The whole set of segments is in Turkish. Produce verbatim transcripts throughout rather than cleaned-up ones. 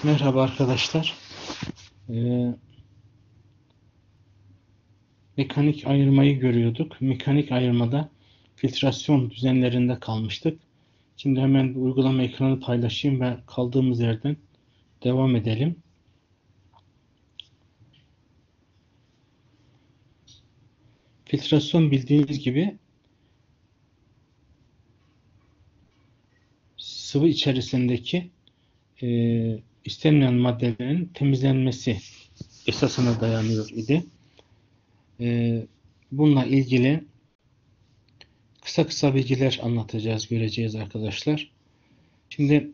Merhaba arkadaşlar. Ee, mekanik ayırmayı görüyorduk. Mekanik ayırmada filtrasyon düzenlerinde kalmıştık. Şimdi hemen bir uygulama ekranı paylaşayım ve kaldığımız yerden devam edelim. Filtrasyon bildiğiniz gibi sıvı içerisindeki e, istenilen maddelerin temizlenmesi esasına dayanıyor idi. E, bununla ilgili kısa kısa bilgiler anlatacağız, göreceğiz arkadaşlar. Şimdi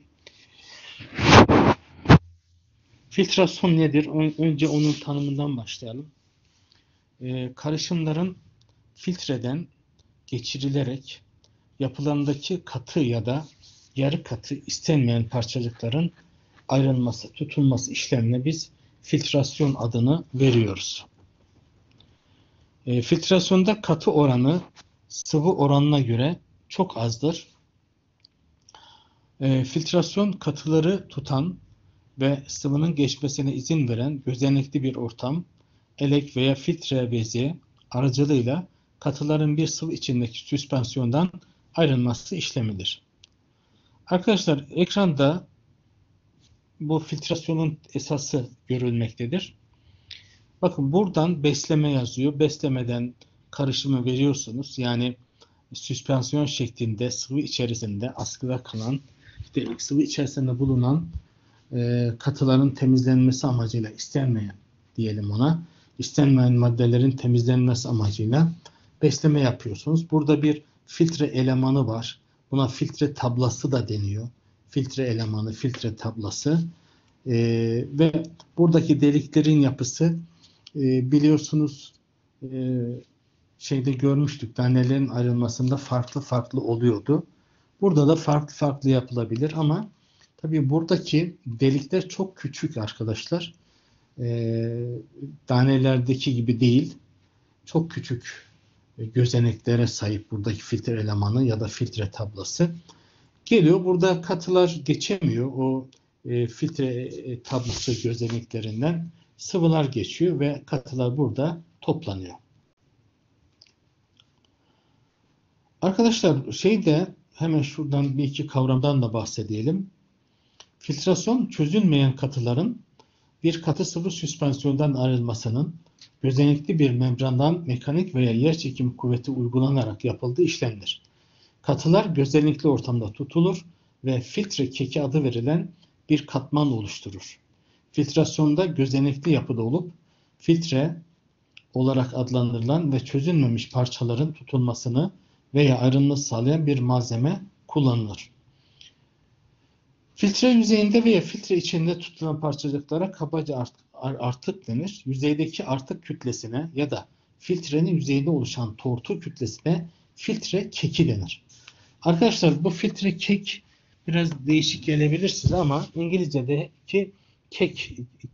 filtrasyon nedir? Önce onun tanımından başlayalım. Ee, karışımların filtreden geçirilerek yapılarındaki katı ya da yarı katı istenmeyen parçacıkların ayrılması, tutulması işlemine biz filtrasyon adını veriyoruz. E, filtrasyonda katı oranı sıvı oranına göre çok azdır. E, filtrasyon katıları tutan ve sıvının geçmesine izin veren gözenekli bir ortam, elek veya filtre bezi aracılığıyla katıların bir sıvı içindeki süspansiyondan ayrılması işlemidir. Arkadaşlar ekranda bu filtrasyonun esası görülmektedir. Bakın buradan besleme yazıyor. Beslemeden karışımı veriyorsunuz. Yani süspansiyon şeklinde sıvı içerisinde askıda kalan, işte sıvı içerisinde bulunan e, katıların temizlenmesi amacıyla istenmeyen diyelim ona, istenmeyen maddelerin temizlenmesi amacıyla besleme yapıyorsunuz. Burada bir filtre elemanı var. Buna filtre tablası da deniyor. Filtre elemanı, filtre tablası. E, ve buradaki deliklerin yapısı e, biliyorsunuz e, şeyde görmüştük. Tanelerin ayrılmasında farklı farklı oluyordu. Burada da farklı farklı yapılabilir ama tabii buradaki delikler çok küçük arkadaşlar. E, tanelerdeki gibi değil. Çok küçük gözeneklere sahip buradaki filtre elemanı ya da filtre tablası. Geliyor burada katılar geçemiyor. O e, filtre tablası gözeneklerinden sıvılar geçiyor ve katılar burada toplanıyor. Arkadaşlar şeyde hemen şuradan bir iki kavramdan da bahsedelim. Filtrasyon çözülmeyen katıların bir katı sıvı süspansiyondan ayrılmasının gözenekli bir membrandan mekanik veya yerçekim kuvveti uygulanarak yapıldığı işlemdir. Katılar gözenekli ortamda tutulur ve filtre keki adı verilen bir katman oluşturur. Filtrasyonda gözenekli yapıda olup filtre olarak adlandırılan ve çözülmemiş parçaların tutulmasını veya ayrılmasını sağlayan bir malzeme kullanılır. Filtre yüzeyinde veya filtre içinde tutulan parçacıklara kabaca artık denir. Yüzeydeki artık kütlesine ya da filtrenin yüzeyinde oluşan tortu kütlesine filtre keki denir. Arkadaşlar bu filtre kek biraz değişik gelebilir size ama İngilizce'deki kek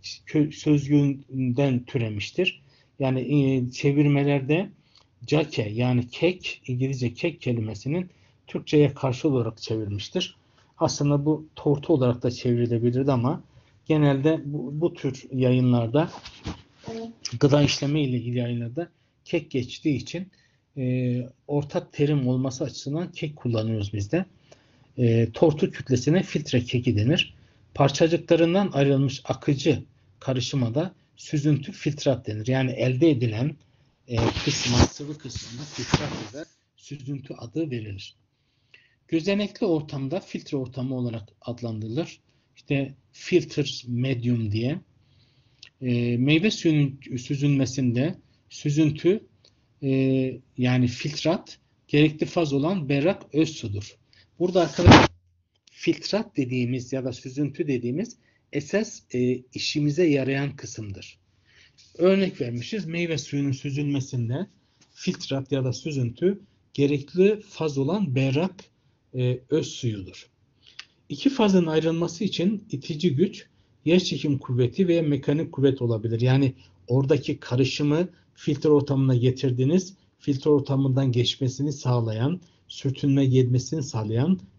sözcüğünden türemiştir. Yani çevirmelerde cake yani kek, İngilizce kek kelimesinin Türkçe'ye karşı olarak çevirmiştir. Aslında bu tortu olarak da çevrilebilirdi ama genelde bu, bu tür yayınlarda gıda işleme ile ilgili yayınlarda kek geçtiği için e, ortak terim olması açısından kek kullanıyoruz biz de. E, tortu kütlesine filtre keki denir. Parçacıklarından ayrılmış akıcı karışıma da süzüntü filtrat denir. Yani elde edilen e, kısma, sıvı kısmında filtrat ya da süzüntü adı verilir. Gözenekli ortamda filtre ortamı olarak adlandırılır. İşte filter medium diye. E, meyve suyunun süzülmesinde süzüntü e, yani filtrat gerekli faz olan berrak öz sudur. Burada arkadaşlar filtrat dediğimiz ya da süzüntü dediğimiz esas e, işimize yarayan kısımdır. Örnek vermişiz. Meyve suyunun süzülmesinde filtrat ya da süzüntü gerekli faz olan berrak e, öz suyudur. İki fazın ayrılması için itici güç, yerçekim kuvveti veya mekanik kuvvet olabilir. Yani oradaki karışımı filtre ortamına getirdiniz, filtre ortamından geçmesini sağlayan, sürtünme gelmesini sağlayan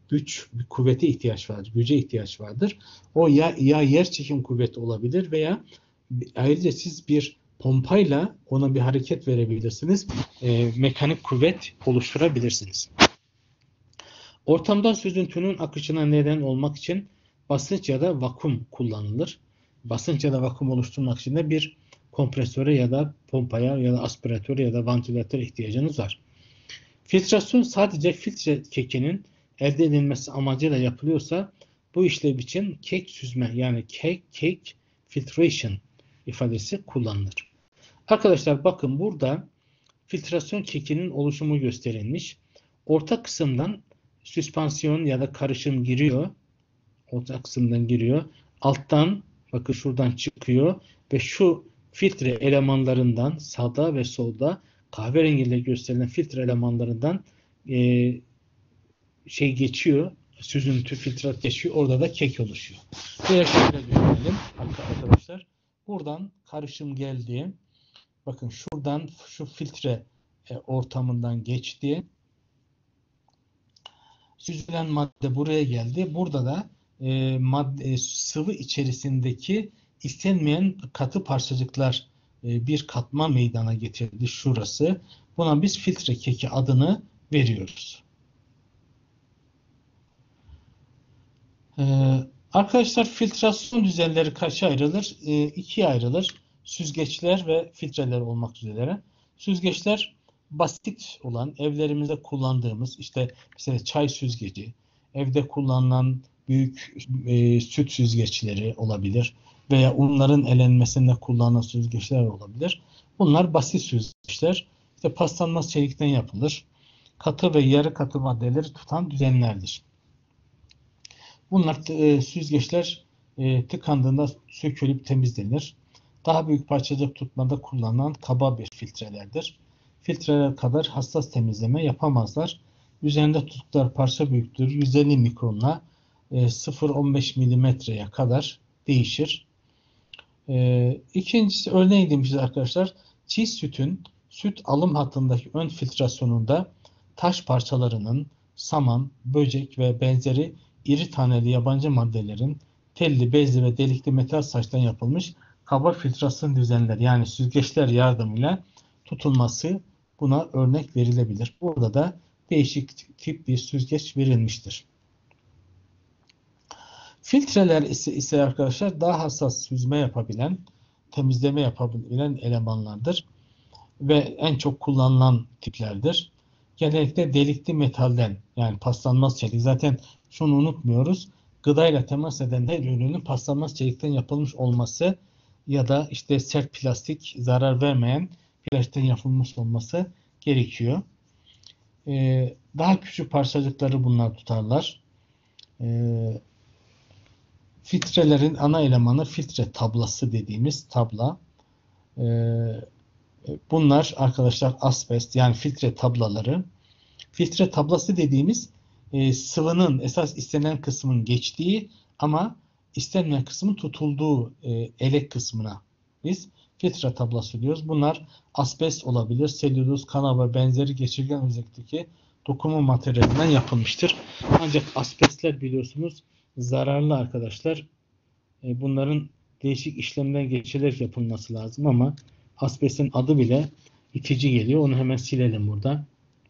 güç, bir kuvvete ihtiyaç vardır, güce ihtiyaç vardır. O ya, ya yer çekim kuvveti olabilir veya ayrıca siz bir pompayla ona bir hareket verebilirsiniz. E, mekanik kuvvet oluşturabilirsiniz. Ortamdan süzüntünün akışına neden olmak için basınç ya da vakum kullanılır. Basınç ya da vakum oluşturmak için de bir kompresöre ya da pompaya ya da aspiratöre ya da vantilatöre ihtiyacınız var. Filtrasyon sadece filtre kekinin elde edilmesi amacıyla yapılıyorsa bu işlev için kek süzme yani cake, cake filtration ifadesi kullanılır. Arkadaşlar bakın burada filtrasyon kekinin oluşumu gösterilmiş. Orta kısımdan süspansiyon ya da karışım giriyor. Orta kısımdan giriyor. Alttan bakın şuradan çıkıyor ve şu filtre elemanlarından sağda ve solda kahverengiyle gösterilen filtre elemanlarından e, şey geçiyor. Süzüntü, filtrat geçiyor. Orada da kek oluşuyor. Böyle şöyle gösterelim arkadaşlar. Buradan karışım geldi. Bakın şuradan şu filtre e, ortamından geçti. Süzülen madde buraya geldi. Burada da e, madde, sıvı içerisindeki istenmeyen katı parçacıklar e, bir katma meydana getirdi. Şurası. Buna biz filtre keki adını veriyoruz. Ee, arkadaşlar filtrasyon düzenleri kaça ayrılır? Ee, ikiye ayrılır. Süzgeçler ve filtreler olmak üzere. Süzgeçler basit olan, evlerimizde kullandığımız, işte mesela çay süzgeci, evde kullanılan büyük e, süt süzgeçleri olabilir veya unların elenmesinde kullanılan süzgeçler olabilir. Bunlar basit süzgeçler. İşte paslanmaz çelikten yapılır. Katı ve yarı katı maddeleri tutan düzenlerdir. Bunlar e, süzgeçler e, tıkandığında sökülüp temizlenir. Daha büyük parçacık tutmada kullanılan kaba bir filtrelerdir. Filtreler kadar hassas temizleme yapamazlar. Üzerinde tuttukları parça büyüklüğü yüz elli mikronla e, sıfır virgül on beş milimetreye kadar değişir. E, ikincisi örneği demişiz arkadaşlar. Çiğ sütün süt alım hattındaki ön filtrasyonunda taş parçalarının saman, böcek ve benzeri iri taneli yabancı maddelerin telli, bezli ve delikli metal saçtan yapılmış kaba filtrasyon düzenleri yani süzgeçler yardımıyla tutulması buna örnek verilebilir. Burada da değişik tip bir süzgeç verilmiştir. Filtreler ise, ise arkadaşlar daha hassas süzme yapabilen, temizleme yapabilen elemanlardır ve en çok kullanılan tiplerdir. Genellikle delikli metalden yani paslanmaz çelik. Zaten şunu unutmuyoruz. Gıdayla temas eden her ürünün paslanmaz çelikten yapılmış olması ya da işte sert plastik zarar vermeyen plastikten yapılmış olması gerekiyor. Ee, daha küçük parçacıkları bunlar tutarlar. Ee, filtrelerin ana elemanı filtre tablası dediğimiz tabla. Ee, bunlar arkadaşlar asbest yani filtre tablaları. Filtre tablası dediğimiz e, sıvının esas istenen kısmın geçtiği ama istenmeyen kısmın tutulduğu e, elek kısmına biz filtre tablası diyoruz. Bunlar asbest olabilir, selüloz, kana ve benzeri geçirgen özellikteki dokuma materyalinden yapılmıştır. Ancak asbestler biliyorsunuz zararlı arkadaşlar. E, bunların değişik işlemden geçilerek yapılması lazım ama asbestin adı bile itici geliyor. Onu hemen silelim burada.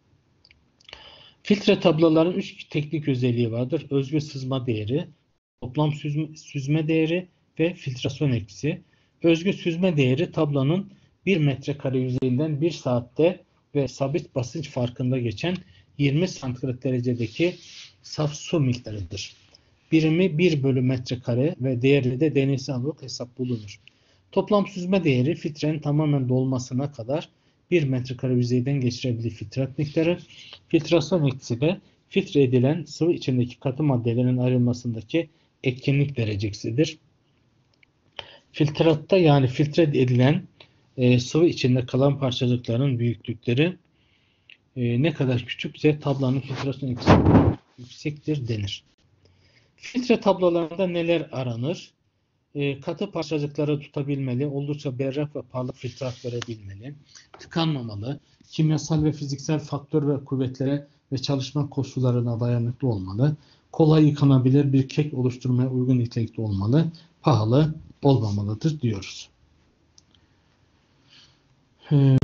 Filtre tabloların üç teknik özelliği vardır. Özgü sızma değeri, toplam süzme, süzme değeri ve filtrasyon etkisi. Özgü süzme değeri tablonun bir metrekare yüzeyinden bir saatte ve sabit basınç farkında geçen yirmi santigrat derecedeki saf su miktarıdır. Birimi bir bölü metrekare ve değeri de deneysel olarak hesap bulunur. Toplam süzme değeri filtrenin tamamen dolmasına kadar bir metrekare yüzeyden geçirebilir filtrat miktarı. Filtrasyon etkisi de filtre edilen sıvı içindeki katı maddelerin ayrılmasındaki etkinlik derecesidir. Filtratta yani filtre edilen e, sıvı içinde kalan parçacıkların büyüklükleri e, ne kadar küçükse tablonun filtrasyon etkisi yüksektir denir. Filtre tablolarında neler aranır? E, katı parçacıkları tutabilmeli, oldukça berrak ve parlak filtrat verebilmeli, tıkanmamalı, kimyasal ve fiziksel faktör ve kuvvetlere ve çalışma koşullarına dayanıklı olmalı. Kolay yıkanabilir bir kek oluşturmaya uygun nitelikte olmalı. Pahalı olmamalıdır diyoruz. Ee,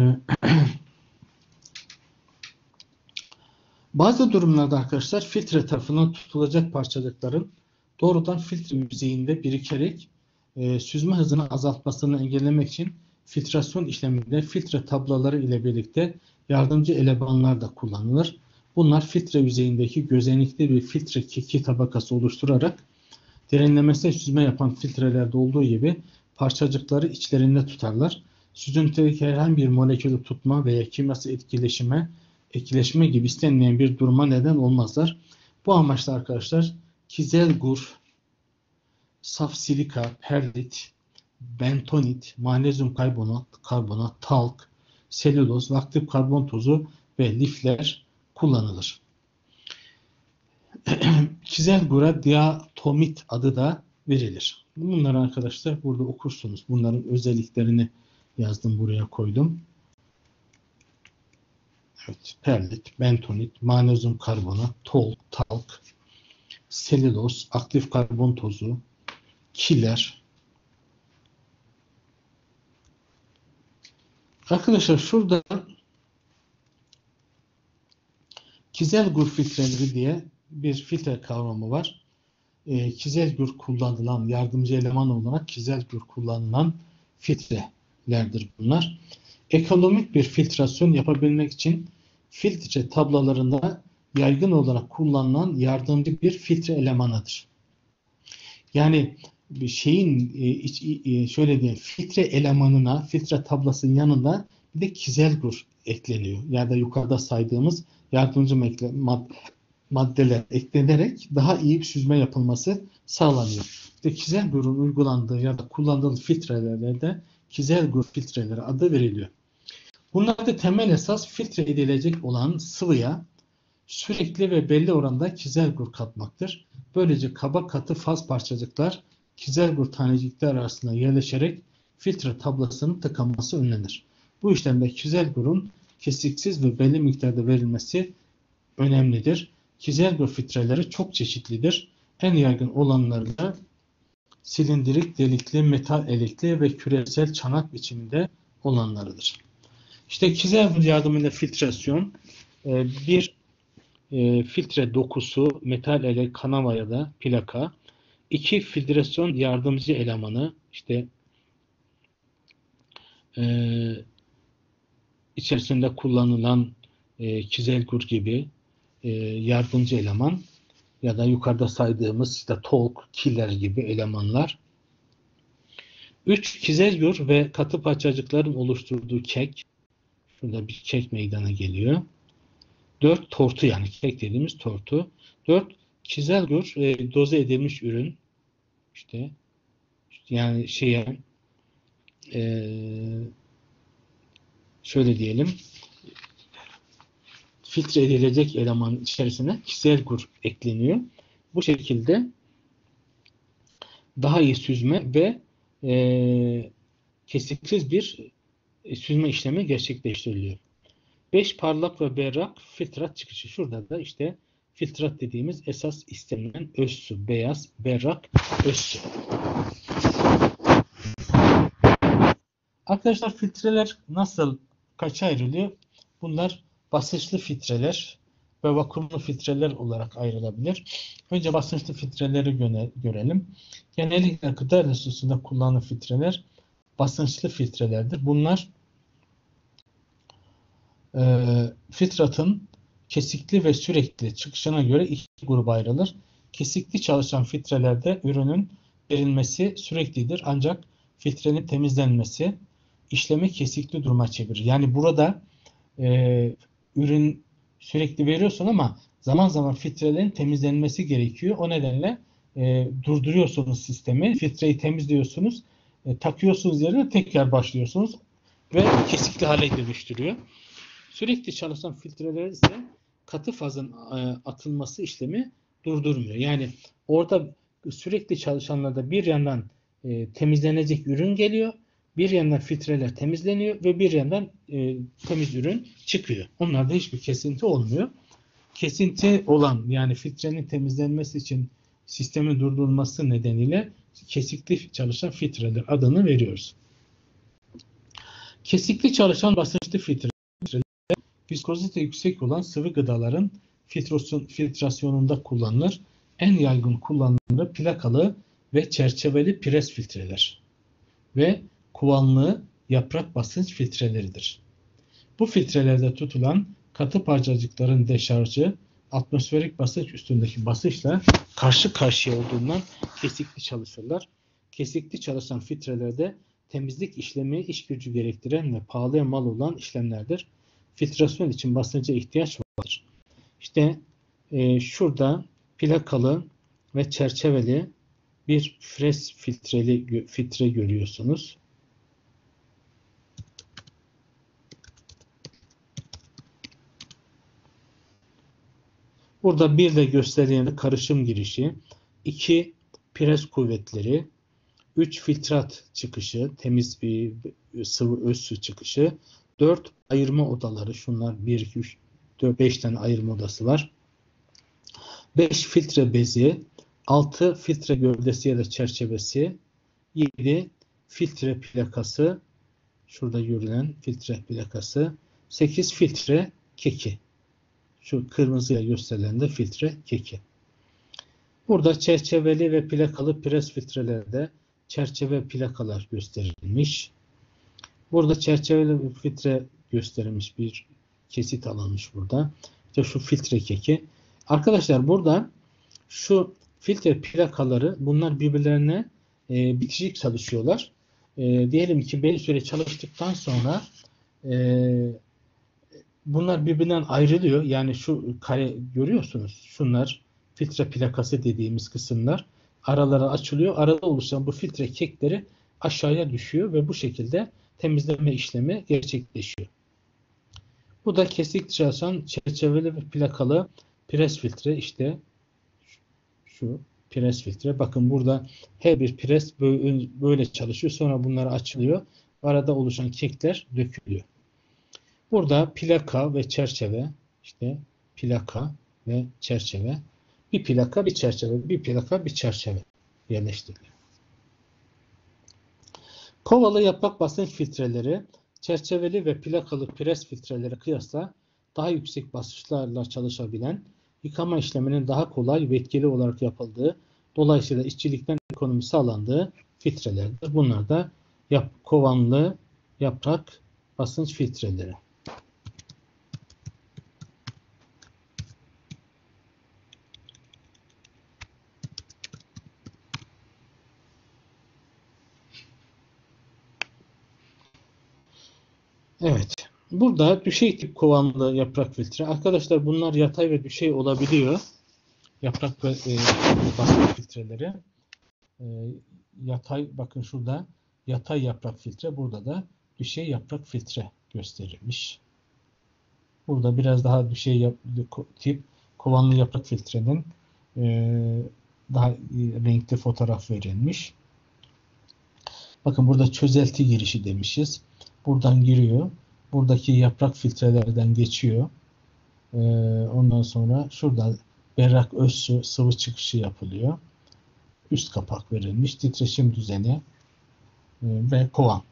Bazı durumlarda arkadaşlar filtre tarafından tutulacak parçacıkların doğrudan filtre yüzeyinde birikerek e, süzme hızını azaltmasını engellemek için filtrasyon işleminde filtre tablaları ile birlikte yardımcı elemanlar da kullanılır. Bunlar filtre yüzeyindeki gözenekli bir filtre keki tabakası oluşturarak derinlemesine süzme yapan filtrelerde olduğu gibi parçacıkları içlerinde tutarlar. Süzüntüdeki herhangi bir molekülü tutma veya kimyasal etkileşime etkileşme gibi istenmeyen bir duruma neden olmazlar. Bu amaçla arkadaşlar kizelgur, saf silika, perlit, bentonit, magnezyum karbonat, karbonat, talk, selüloz, aktif karbon tozu ve lifler kullanılır. Kizelgura diatomit adı da verilir. Bunları arkadaşlar burada okursunuz. Bunların özelliklerini yazdım, buraya koydum. Evet, perlit, bentonit, magnezyum karbonat, tol, talk, selüloz, aktif karbon tozu, kiler. Arkadaşlar şurada kizelgur filtreleri diye bir filtre kavramı var. E, kizelgur kullanılan, yardımcı eleman olarak kizelgur kullanılan filtrelerdir bunlar. Ekonomik bir filtrasyon yapabilmek için filtre tablalarında yaygın olarak kullanılan yardımcı bir filtre elemanıdır. Yani bir şeyin şöyle diyeyim, filtre elemanına, filtre tablasının yanında bir de kizelgur ekleniyor. Ya da yukarıda saydığımız yardımcı maddeler eklenerek daha iyi bir süzme yapılması sağlanıyor. İşte kizelgurun uygulandığı ya da kullanılan filtrelerde kizelgur filtreleri adı veriliyor. Bunlarda temel esas filtre edilecek olan sıvıya sürekli ve belli oranda kizelgur katmaktır. Böylece kaba katı faz parçacıklar kizelgur tanecikler arasında yerleşerek filtre tablasının tıkanması önlenir. Bu işlemde kizelgurun kesiksiz ve belli miktarda verilmesi önemlidir. Kizelgur filtreleri çok çeşitlidir. En yaygın olanları da silindirik, delikli, metal elekli ve küresel çanak biçiminde olanlarıdır. İşte kizelgur yardımıyla filtrasyon bir filtre dokusu, metal elek, kanava ya da plaka, iki filtrasyon yardımcı elemanı, işte e, içerisinde kullanılan e, kizelgur gibi e, yardımcı eleman ya da yukarıda saydığımız işte talk, killer gibi elemanlar. üç kizelgur ve katı parçacıkların oluşturduğu kek. Şurada bir kek meydana geliyor. dört tortu, yani kek dediğimiz tortu. dört kizelgur e, doze edilmiş ürün. İşte yani şeye e, şöyle diyelim, filtre edilecek elemanın içerisine kizelgur ekleniyor. Bu şekilde daha iyi süzme ve e, kesiksiz bir e, süzme işlemi gerçekleştiriliyor. beş parlak ve berrak filtrat çıkışı. Şurada da işte filtrat dediğimiz esas istenilen öz su. Beyaz, berrak, öz su. Arkadaşlar filtreler nasıl, kaça ayrılıyor? Bunlar basınçlı filtreler ve vakumlu filtreler olarak ayrılabilir. Önce basınçlı filtreleri görelim. Genellikle gıda endüstrisinde kullanılan filtreler basınçlı filtrelerdir. Bunlar e, filtratın kesikli ve sürekli çıkışına göre iki gruba ayrılır. Kesikli çalışan filtrelerde ürünün verilmesi süreklidir. Ancak filtrenin temizlenmesi işlemi kesikli duruma çevirir. Yani burada e, ürün sürekli veriyorsun ama zaman zaman filtrelerin temizlenmesi gerekiyor. O nedenle e, durduruyorsunuz sistemi, filtreyi temizliyorsunuz, e, takıyorsunuz yerine tekrar başlıyorsunuz ve kesikli hale dönüştürüyor. Sürekli çalışan filtreler ise katı fazın e, atılması işlemi durdurmuyor. Yani orada sürekli çalışanlarda bir yandan e, temizlenecek ürün geliyor, bir yandan filtreler temizleniyor ve bir yandan e, temiz ürün çıkıyor. Onlarda hiçbir kesinti olmuyor. kesinti olan, yani filtrenin temizlenmesi için sistemin durdurulması nedeniyle kesikli çalışan filtreler adını veriyoruz. Kesikli çalışan basınçlı filtreler, viskozite yüksek olan sıvı gıdaların filtrasyon, filtrasyonunda kullanılır. En yaygın kullanımı plakalı ve çerçeveli pres filtreler ve kovanlı yaprak basınç filtreleridir. Bu filtrelerde tutulan katı parçacıkların deşarjı atmosferik basınç üstündeki basınçla karşı karşıya olduğundan kesikli çalışırlar. Kesikli çalışan filtrelerde temizlik işlemi iş gücü gerektiren ve pahalıya mal olan işlemlerdir. Filtrasyon için basınca ihtiyaç vardır. İşte e, şurada plakalı ve çerçeveli bir pres filtreli filtre görüyorsunuz. Burada bir de gösterilen karışım girişi, iki pres kuvvetleri, üç filtrat çıkışı, temiz bir sıvı öz su çıkışı, dört ayırma odaları, şunlar bir, iki, üç, dört, beş tane ayırma odası var. beş filtre bezi, altı filtre gövdesi ya da çerçevesi, yedi filtre plakası, şurada görülen filtre plakası, sekiz filtre keki. Şu kırmızıya gösterilen de filtre keki. Burada çerçeveli ve plakalı pres filtrelerde çerçeve plakalar gösterilmiş. Burada çerçeveli bir filtre gösterilmiş, bir kesit alınmış burada. İşte şu filtre keki. Arkadaşlar burada şu filtre plakaları, bunlar birbirlerine e, bitişik çalışıyorlar. E, diyelim ki belli süre çalıştıktan sonra e, bunlar birbirinden ayrılıyor. Yani şu kare görüyorsunuz. Şunlar filtre plakası dediğimiz kısımlar. Araları açılıyor. Arada oluşan bu filtre kekleri aşağıya düşüyor ve bu şekilde temizleme işlemi gerçekleşiyor. Bu da kesik çalışan çerçeveli ve plakalı pres filtre. İşte şu pres filtre. Bakın burada her bir pres böyle çalışıyor. Sonra bunlar açılıyor. Arada oluşan kekler dökülüyor. Burada plaka ve çerçeve, işte plaka ve çerçeve, bir plaka bir çerçeve, bir plaka bir çerçeve yerleştiriliyor. Kovalı yaprak basınç filtreleri, çerçeveli ve plakalı pres filtreleri kıyasla daha yüksek basınçlarla çalışabilen, yıkama işleminin daha kolay ve etkili olarak yapıldığı, dolayısıyla işçilikten ekonomi sağlandığı filtrelerdir. Bunlar da yap, kovanlı yaprak basınç filtreleri. Evet. Burada düşey tip kovanlı yaprak filtre. Arkadaşlar bunlar yatay ve düşey olabiliyor. Yaprak ve e, basınç filtreleri. E, yatay, bakın şurada yatay yaprak filtre. Burada da düşey yaprak filtre gösterilmiş. Burada biraz daha düşey yap, tip kovanlı yaprak filtrenin e, daha renkli fotoğraf verilmiş. Bakın burada çözelti girişi demişiz. Buradan giriyor. Buradaki yaprak filtrelerden geçiyor. Ee, ondan sonra şurada berrak öz su sıvı çıkışı yapılıyor. Üst kapak verilmiş. Titreşim düzeni e, ve kovan.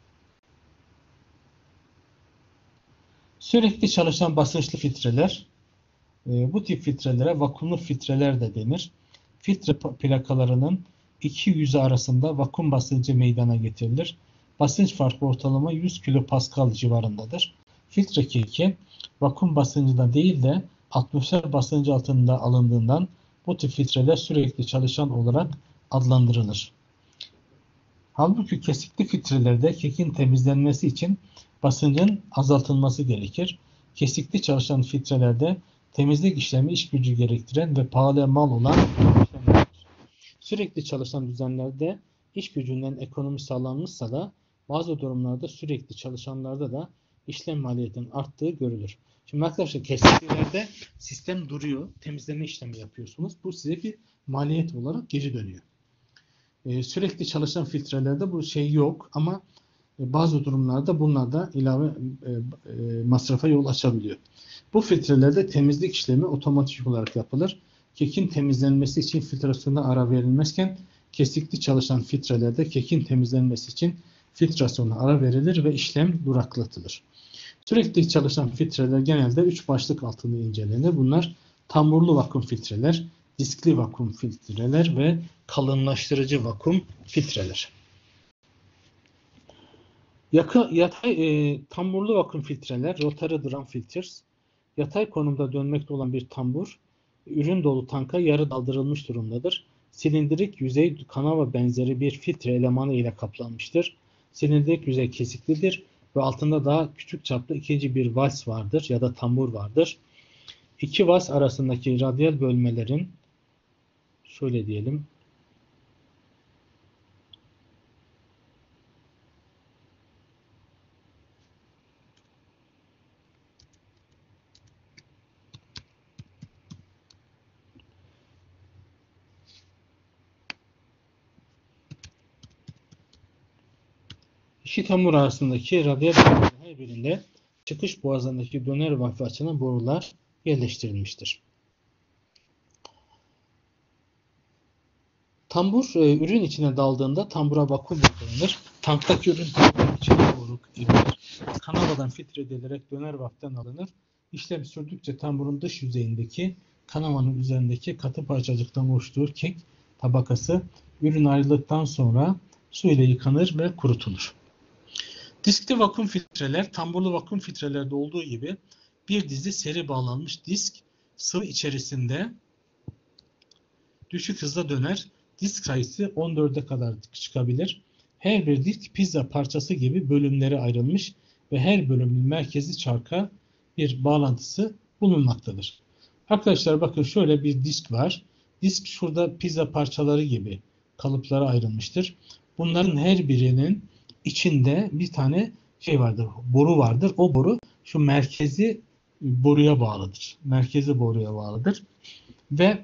Sürekli çalışan basınçlı filtreler. E, bu tip filtrelere vakumlu filtreler de denir. Filtre plakalarının iki yüzü arasında vakum basıncı meydana getirilir. Basınç farkı ortalama yüz kilopascal civarındadır. Filtre keki vakum basıncında değil de atmosfer basıncı altında alındığından bu tip filtreler sürekli çalışan olarak adlandırılır. Halbuki kesikli filtrelerde kekin temizlenmesi için basıncın azaltılması gerekir. Kesikli çalışan filtrelerde temizlik işlemi iş gücü gerektiren ve pahalıya mal olan işlemlerdir. Sürekli çalışan düzenlerde iş gücünden ekonomi sağlanmışsa da bazı durumlarda sürekli çalışanlarda da işlem maliyetinin arttığı görülür. Şimdi arkadaşlar kesiklilerde sistem duruyor. Temizleme işlemi yapıyorsunuz. Bu size bir maliyet olarak geri dönüyor. Ee, sürekli çalışan filtrelerde bu şey yok ama E, bazı durumlarda bunlar da ilave e, e, masrafa yol açabiliyor. Bu filtrelerde temizlik işlemi otomatik olarak yapılır. Kekin temizlenmesi için filtrasyona ara verilmezken kesikli çalışan filtrelerde kekin temizlenmesi için filtrasyona ara verilir ve işlem duraklatılır. Sürekli çalışan filtreler genelde üç başlık altında incelenir. Bunlar tamburlu vakum filtreler, diskli vakum filtreler ve kalınlaştırıcı vakum filtreler. Yaka, yatay e, tamburlu vakum filtreler, rotary drum filters, yatay konumda dönmekte olan bir tambur, ürün dolu tanka yarı daldırılmış durumdadır. Silindirik yüzey kanava benzeri bir filtre elemanı ile kaplanmıştır. Silindirik yüzey kesiklidir ve altında daha küçük çaplı ikinci bir vals vardır ya da tambur vardır. İki vals arasındaki radyal bölmelerin, şöyle diyelim, İki tambur arasındaki radyal bölmelerin her birinde çıkış boğazındaki döner valfi açılan borular yerleştirilmiştir. Tambur e, ürün içine daldığında tambura vakum uygulanır. Tanktaki ürün tankın içine doğru inilir. Kanavadan filtre edilerek döner valften alınır. İşlem sürdükçe tamburun dış yüzeyindeki kanavanın üzerindeki katı parçacıktan oluştuğu kek tabakası ürün ayrıldıktan sonra su ile yıkanır ve kurutulur. Diskli vakum filtreler, tamburlu vakum filtrelerde olduğu gibi bir dizi seri bağlanmış disk sıvı içerisinde düşük hızla döner. Disk sayısı on dörde kadar çıkabilir. Her bir disk pizza parçası gibi bölümlere ayrılmış ve her bölümün merkezi çarka bir bağlantısı bulunmaktadır. Arkadaşlar bakın şöyle bir disk var. Disk şurada pizza parçaları gibi kalıplara ayrılmıştır. Bunların her birinin içinde bir tane şey vardır, boru vardır. O boru şu merkezi boruya bağlıdır. Merkezi boruya bağlıdır. Ve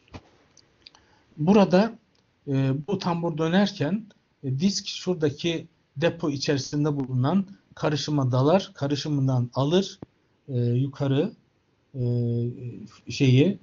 burada e, bu tambur dönerken e, disk şuradaki depo içerisinde bulunan karışıma dalar, karışımından alır e, yukarı e, şeyi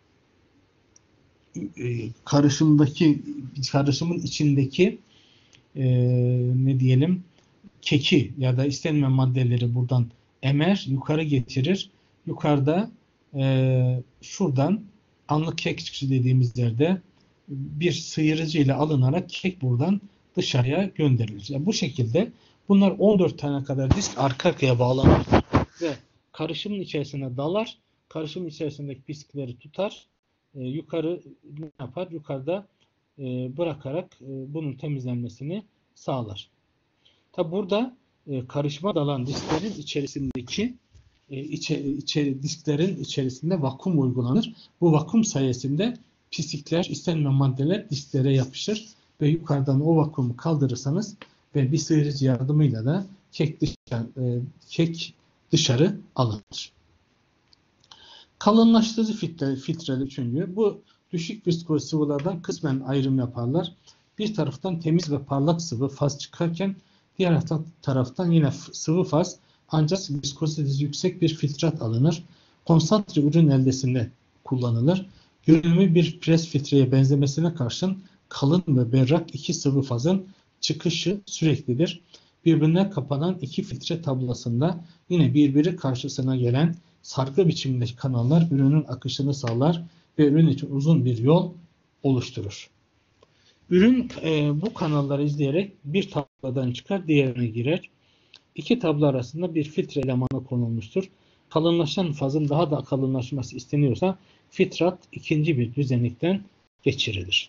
e, karışımdaki karışımın içindeki e, ne diyelim keki ya da istenmeyen maddeleri buradan emer, yukarı getirir. Yukarıda e, şuradan anlık kek çıkışı dediğimiz yerde bir sıyırıcı ile alınarak kek buradan dışarıya gönderilir. Yani bu şekilde bunlar on dört tane kadar disk arka arkaya bağlanır ve karışımın içerisine dalar. Karışımın içerisindeki diskleri tutar. E, yukarı ne yapar? Yukarıda e, bırakarak e, bunun temizlenmesini sağlar. Tabi burada e, karışıma dalan disklerin içerisindeki e, içe, içe, disklerin içerisinde vakum uygulanır. Bu vakum sayesinde pislikler, istenmeyen maddeler disklere yapışır ve yukarıdan o vakumu kaldırırsanız ve bir sıyırıcı yardımıyla da kek dışarı, e, kek dışarı alınır. Kalınlaştırıcı filtre, filtreli üçüncü. Bu düşük viskoz sıvılardan kısmen ayrım yaparlar. Bir taraftan temiz ve parlak sıvı faz çıkarken diğer taraftan yine sıvı faz ancak viskozitesi yüksek bir filtrat alınır. Konsantre ürün eldesinde kullanılır. Görünümü bir pres filtreye benzemesine karşın kalın ve berrak iki sıvı fazın çıkışı süreklidir. Birbirine kapanan iki filtre tablasında yine birbiri karşısına gelen sargı biçimindeki kanallar ürünün akışını sağlar ve ürün için uzun bir yol oluşturur. Ürün e, bu kanalları izleyerek bir tabladan çıkar, diğerine girer. İki tablo arasında bir filtre elemanı konulmuştur. Kalınlaşan fazın daha da kalınlaşması isteniyorsa filtrat ikinci bir düzenekten geçirilir.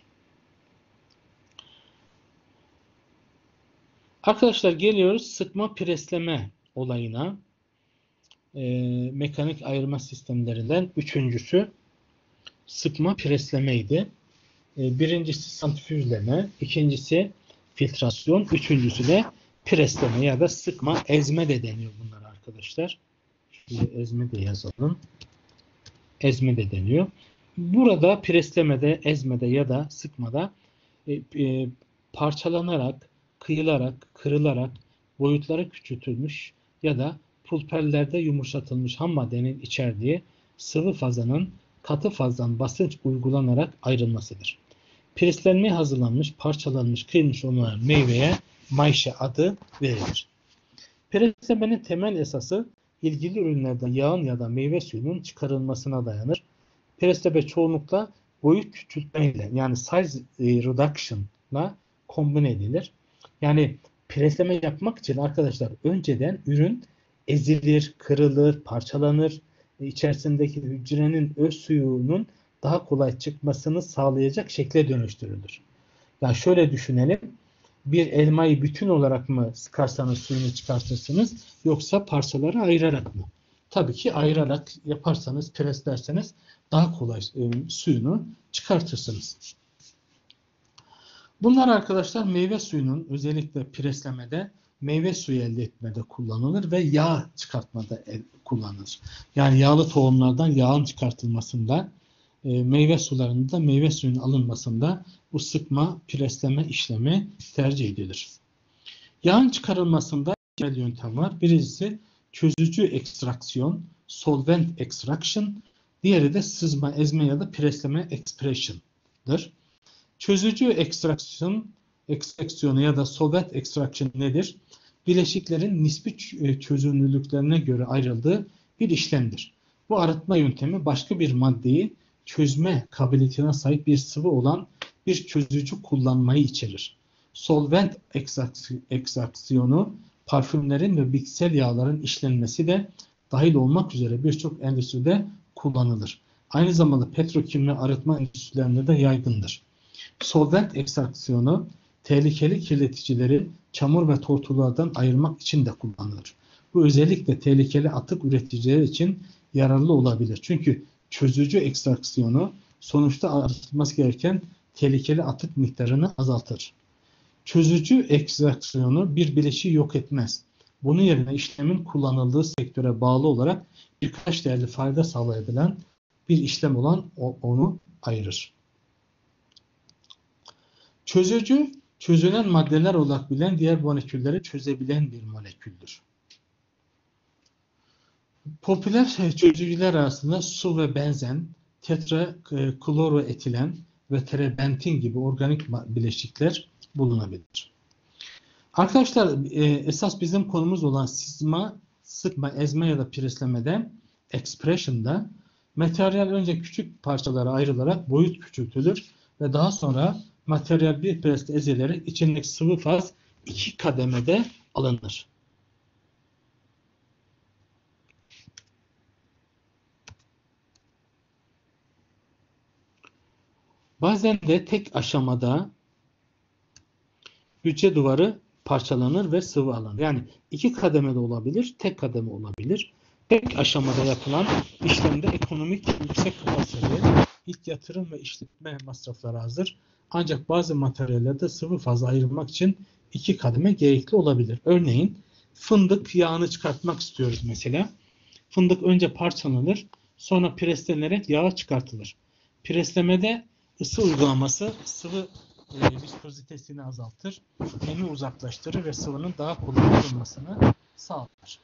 Arkadaşlar geliyoruz sıkma presleme olayına. E, mekanik ayırma sistemlerinden üçüncüsü sıkma preslemeydi. E, birincisi santrifüjleme, ikincisi filtrasyon, üçüncüsü de presleme ya da sıkma, ezme de deniyor bunlar arkadaşlar. Şöyle ezme de yazalım. Ezme de deniyor. Burada preslemede, ezmede ya da sıkmada e, e, parçalanarak, kıyılarak, kırılarak boyutları küçültülmüş ya da pulperlerde yumuşatılmış ham maddenin içerdiği sıvı fazanın katı fazdan basınç uygulanarak ayrılmasıdır. Preslenmeye hazırlanmış, parçalanmış, kıyılmış olan meyveye mayşe adı verilir. Preslemenin temel esası ilgili ürünlerden yağın ya da meyve suyunun çıkarılmasına dayanır. Presleme çoğunlukla boyut küçültmeyle yani size reduction'la kombine edilir. Yani presleme yapmak için arkadaşlar önceden ürün ezilir, kırılır, parçalanır. İçerisindeki hücrenin öz suyunun daha kolay çıkmasını sağlayacak şekle dönüştürülür. Yani şöyle düşünelim. Bir elmayı bütün olarak mı sıkarsanız suyunu çıkartırsınız yoksa parçalara ayırarak mı? Tabii ki ayırarak yaparsanız, preslerseniz daha kolay e, suyunu çıkartırsınız. Bunlar arkadaşlar meyve suyunun özellikle preslemede meyve suyu elde etmede kullanılır ve yağ çıkartmada kullanılır. Yani yağlı tohumlardan yağın çıkartılmasında, e, meyve sularında meyve suyunun alınmasında bu sıkma, presleme işlemi tercih edilir. Yağın çıkarılmasında iki yöntem var. Birincisi çözücü ekstraksiyon, solvent extraction, diğeri de sızma, ezme ya da presleme expression'dır. Çözücü ekstraksiyon, ekstraksiyonu ya da solvent extraction nedir? Bileşiklerin nispi çözünürlüklerine göre ayrıldığı bir işlemdir. Bu arıtma yöntemi başka bir maddeyi çözme kabiliyetine sahip bir sıvı olan bir çözücü kullanmayı içerir. Solvent ekstraksiyonu parfümlerin ve bitkisel yağların işlenmesi de dahil olmak üzere birçok endüstride kullanılır. Aynı zamanda petrokimya arıtma endüstrilerinde de yaygındır. Solvent ekstraksiyonu tehlikeli kirleticileri çamur ve tortulardan ayırmak için de kullanılır. Bu özellikle tehlikeli atık üreticileri için yararlı olabilir. Çünkü çözücü ekstraksiyonu sonuçta arıtılması gereken tehlikeli atık miktarını azaltır. Çözücü ekstraksiyonu bir bileşiği yok etmez. Bunun yerine işlemin kullanıldığı sektöre bağlı olarak birkaç değerli fayda sağlayabilen bir işlem olan onu ayırır. Çözücü, çözülen maddeler olarak bilen diğer molekülleri çözebilen bir moleküldür. Popüler çözücüler arasında su ve benzen, tetrakloroetilen ve terebentin gibi organik bileşikler bulunabilir. Arkadaşlar esas bizim konumuz olan sızma, sıkma, ezme ya da preslemede, expression'da materyal önce küçük parçalara ayrılarak boyut küçültülür ve daha sonra materyal bir preste ezilerek içindeki sıvı faz iki kademede alınır. Bazen de tek aşamada hücre duvarı parçalanır ve sıvı alınır. Yani iki kademede olabilir, tek kademe olabilir. Tek aşamada yapılan işlemde ekonomik yüksek kapasiteli ilk yatırım ve işletme masrafları hazır. Ancak bazı materyallerde sıvı fazla ayırmak için iki kademe gerekli olabilir. Örneğin fındık yağını çıkartmak istiyoruz mesela. Fındık önce parçalanır, sonra preslenerek yağı çıkartılır. Preslemede ısı uygulaması sıvı e, viskozitesini azaltır, nemi uzaklaştırır ve sıvının daha kolay alınmasını sağlar.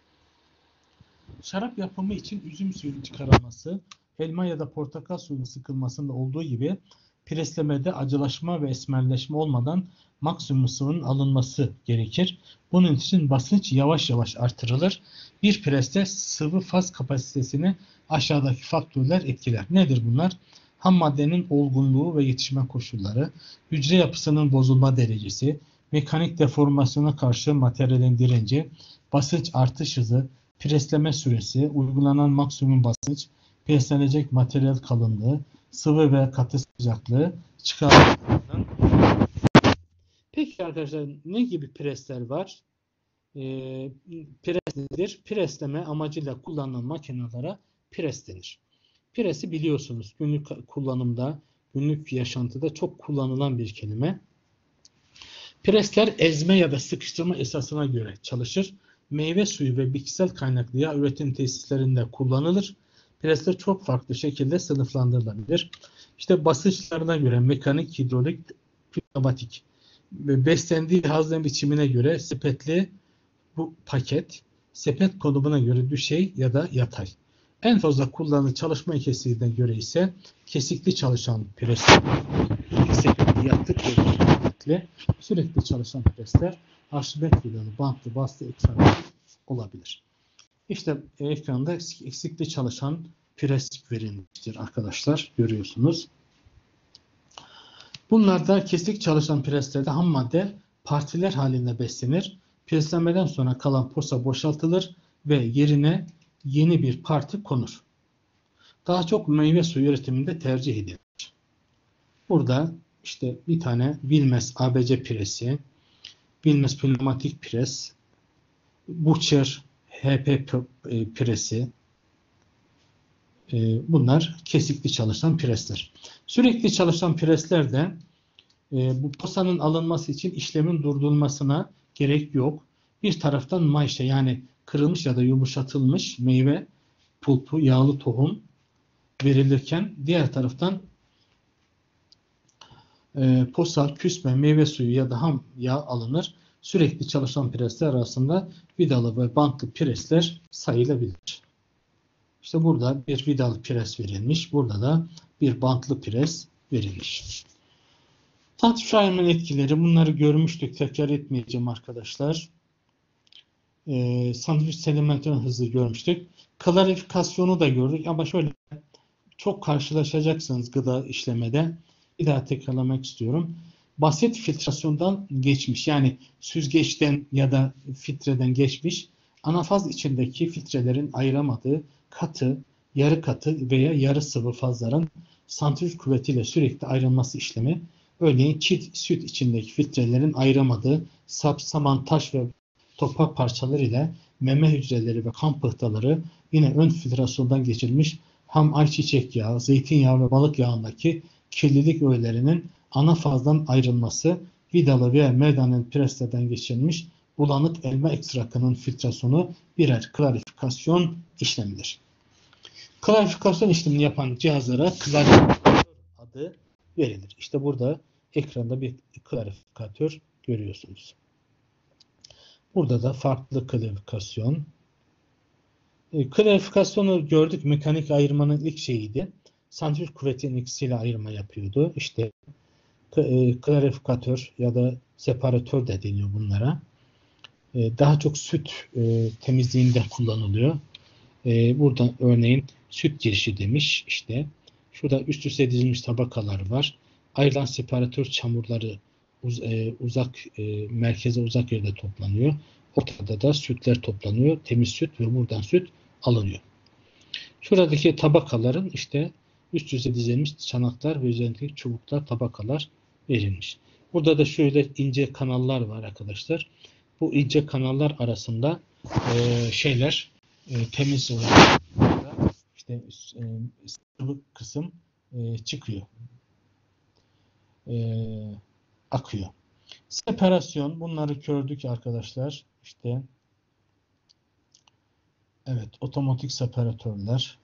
Şarap yapımı için üzüm suyunun çıkarılması, elma ya da portakal suyunun sıkılmasında olduğu gibi preslemede acılaşma ve esmerleşme olmadan maksimum sıvının alınması gerekir. Bunun için basınç yavaş yavaş artırılır. Bir preste sıvı faz kapasitesini aşağıdaki faktörler etkiler. Nedir bunlar? Ham maddenin olgunluğu ve yetişme koşulları, hücre yapısının bozulma derecesi, mekanik deformasyona karşı materyalin direnci, basınç artış hızı, presleme süresi, uygulanan maksimum basınç, preslenecek materyal kalınlığı, sıvı ve katı sıcaklığı, çıkarılmadan. Peki arkadaşlar ne gibi presler var? Ee, pres nedir? Presleme amacıyla kullanılan makinelere pres denir. Pres'i biliyorsunuz günlük kullanımda, günlük yaşantıda çok kullanılan bir kelime. Presler ezme ya da sıkıştırma esasına göre çalışır. Meyve suyu ve bitkisel kaynaklı yağ üretim tesislerinde kullanılır. Presler çok farklı şekilde sınıflandırılabilir. İşte basınçlarına göre mekanik, hidrolik, pneumatik. Beslendiği hazne biçimine göre sepetli, bu paket sepet konumuna göre düşey ya da yatay. En fazla kullanılan çalışma ilkesine göre ise kesikli çalışan presler, yükseklikli, yattık ve sürekli, sürekli çalışan presler arşibet vidalı, bantlı, bastı ekranlı olabilir. İşte ekranda eksikli çalışan pres verilmiştir arkadaşlar. Görüyorsunuz. Bunlarda kesik çalışan preslerde ham madde partiler halinde beslenir. Preslenmeden sonra kalan posa boşaltılır ve yerine yeni bir parti konur. Daha çok meyve suyu üretiminde tercih edilir. Burada işte bir tane Wilmes A B C presi, Wilmes pneumatik pres, Butcher H P presi, bunlar kesikli çalışan presler. Sürekli çalışan preslerde bu posanın alınması için işlemin durdurulmasına gerek yok. Bir taraftan mayşe yani kırılmış ya da yumuşatılmış meyve pulpu, yağlı tohum verilirken diğer taraftan e, posa, küsme, meyve suyu ya da ham yağ alınır. Sürekli çalışan presler arasında vidalı ve bantlı presler sayılabilir. İşte burada bir vidalı pres verilmiş. Burada da bir bantlı pres verilmiş. Santrifüj ayırmanın etkileri, bunları görmüştük. Tekrar etmeyeceğim arkadaşlar. E, santrifüj sedimentörün hızı görmüştük. Klarifikasyonu da gördük ama şöyle çok karşılaşacaksınız gıda işlemede. Bir daha tekrarlamak istiyorum. Basit filtrasyondan geçmiş, yani süzgeçten ya da filtreden geçmiş, anafaz içindeki filtrelerin ayıramadığı katı, yarı katı veya yarı sıvı fazların santrifüj kuvvetiyle sürekli ayrılması işlemi, örneğin çiğ süt içindeki filtrelerin ayıramadığı sap, saman, taş ve toprak parçaları ile meme hücreleri ve kan pıhtaları yine ön filtrasyondan geçirilmiş ham ayçiçek yağı, zeytinyağı ve balık yağındaki kirlilik öğelerinin ana fazdan ayrılması, vidalı veya merdaneli preslerden geçirilmiş bulanık elma ekstrakının filtrasyonu birer klarifikasyon işlemidir. Klarifikasyon işlemini yapan cihazlara klarifikatör adı verilir. İşte burada ekranda bir klarifikatör görüyorsunuz. Burada da farklı klarifikasyon. E, klarifikasyonu gördük. Mekanik ayırmanın ilk şeyiydi. Santrifüj kuvvetinin etkisiyle ayırma yapıyordu. İşte e, klarifikatör ya da separatör de deniyor bunlara. E, daha çok süt e, temizliğinde kullanılıyor. E, burada örneğin süt girişi demiş. İşte şurada üst üste dizilmiş tabakalar var. Ayrılan separatör çamurları uz, e, uzak e, merkeze uzak yerde toplanıyor. Ortada da sütler toplanıyor. Temiz süt ve buradan süt alınıyor. Şuradaki tabakaların işte üst üste dizilmiş çanaklar ve üzerindeki çubuklar, tabakalar verilmiş. Burada da şöyle ince kanallar var arkadaşlar. Bu ince kanallar arasında e, şeyler e, temiz olarak işte e, sıvı kısım e, çıkıyor. E, akıyor. Separasyon, bunları gördük arkadaşlar. İşte evet, otomatik separatörler.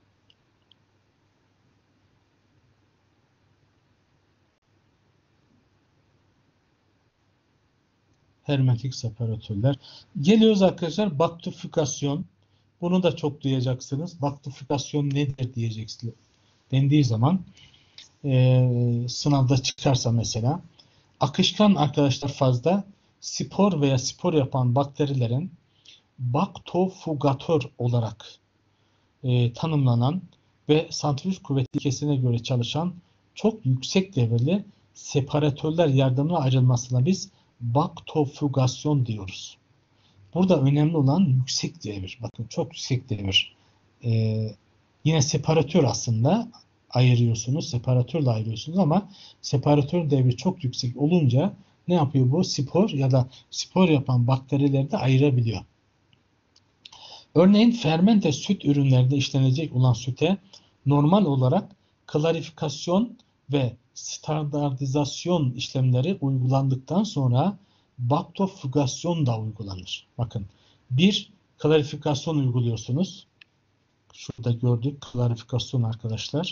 Hermetik separatörler. Geliyoruz arkadaşlar baktrifikasyon. Bunu da çok duyacaksınız. Baktrifikasyon nedir diyeceksiniz. Dendiği zaman e, sınavda çıkarsa mesela akışkan arkadaşlar fazda spor veya spor yapan bakterilerin baktofugatör olarak e, tanımlanan ve santrifüj kuvveti ilkesine göre çalışan çok yüksek devirli separatörler yardımıyla ayrılmasına biz baktofugasyon diyoruz. Burada önemli olan yüksek devir. Bakın çok yüksek devir. Ee, yine separatör aslında ayırıyorsunuz. Separatörle ayırıyorsunuz ama separatör devri çok yüksek olunca ne yapıyor bu? Spor ya da spor yapan bakterileri de ayırabiliyor. Örneğin fermente süt ürünlerinde işlenecek olan süte normal olarak klarifikasyon ve standartizasyon işlemleri uygulandıktan sonra baktofugasyon da uygulanır. Bakın bir klarifikasyon uyguluyorsunuz. Şurada gördük klarifikasyon arkadaşlar.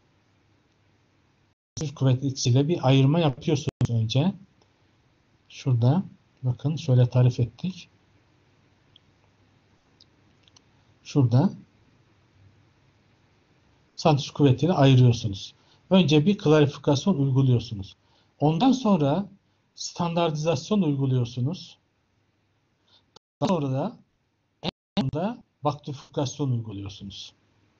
Kuvvet etkisiyle bir ayırma yapıyorsunuz önce. Şurada bakın şöyle tarif ettik. Şurada satış kuvvetini ayırıyorsunuz. Önce bir klarifikasyon uyguluyorsunuz. Ondan sonra standartizasyon uyguluyorsunuz. Daha sonra da en sonunda bakterifikasyon uyguluyorsunuz.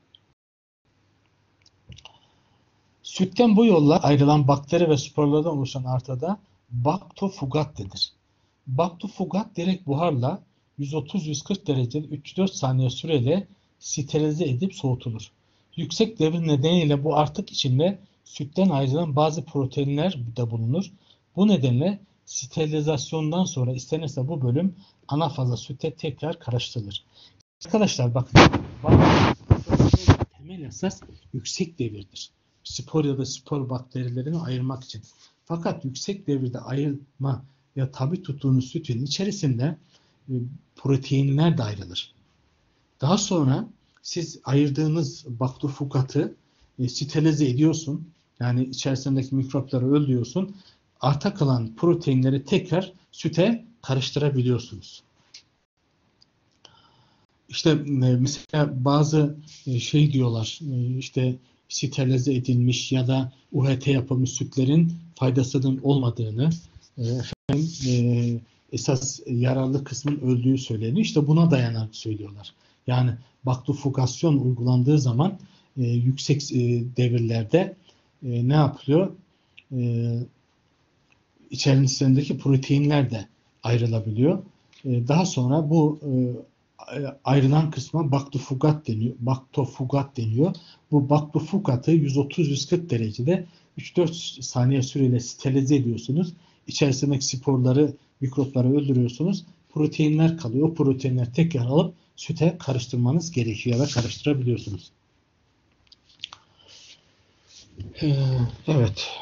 Sütten bu yolla ayrılan bakteri ve sporlardan oluşan artıda baktofugat denir. Baktofugat direkt buharla yüz otuz yüz kırk derecede üç yüz dört saniye süreyle sterilize edip soğutulur. Yüksek devir nedeniyle bu artık içinde sütten ayrılan bazı proteinler de bulunur. Bu nedenle sterilizasyondan sonra istenirse bu bölüm ana faza sütte tekrar karıştırılır. Arkadaşlar bakın, temel esas yüksek devirdir. Spor ya da spor bakterilerini ayırmak için. Fakat yüksek devirde ayırma ya tabi tuttuğunuz sütün içerisinde e, proteinler de ayrılır. Daha sonra siz ayırdığınız bakterifukatı e, sterilize ediyorsun. Yani içerisindeki mikropları öldürüyorsun. Arta kalan proteinleri tekrar süte karıştırabiliyorsunuz. İşte mesela bazı şey diyorlar, işte sterilize edilmiş ya da U H T yapılmış sütlerin faydasının olmadığını, efendim, esas yararlı kısmın öldüğü söyleniyor. İşte buna dayanarak söylüyorlar. Yani bakterifikasyon uygulandığı zaman yüksek devirlerde ne yapılıyor? İçerisindeki proteinler de ayrılabiliyor. Daha sonra bu ayrılan kısma baktofugat deniyor. Baktofugat deniyor. Bu baktofugatı yüz otuz yüz kırk derecede üç dört saniye süreyle sterilize ediyorsunuz. İçerisindeki sporları, mikropları öldürüyorsunuz. Proteinler kalıyor. O proteinler tekrar alıp süte karıştırmanız gerekiyor ve karıştırabiliyorsunuz. Evet.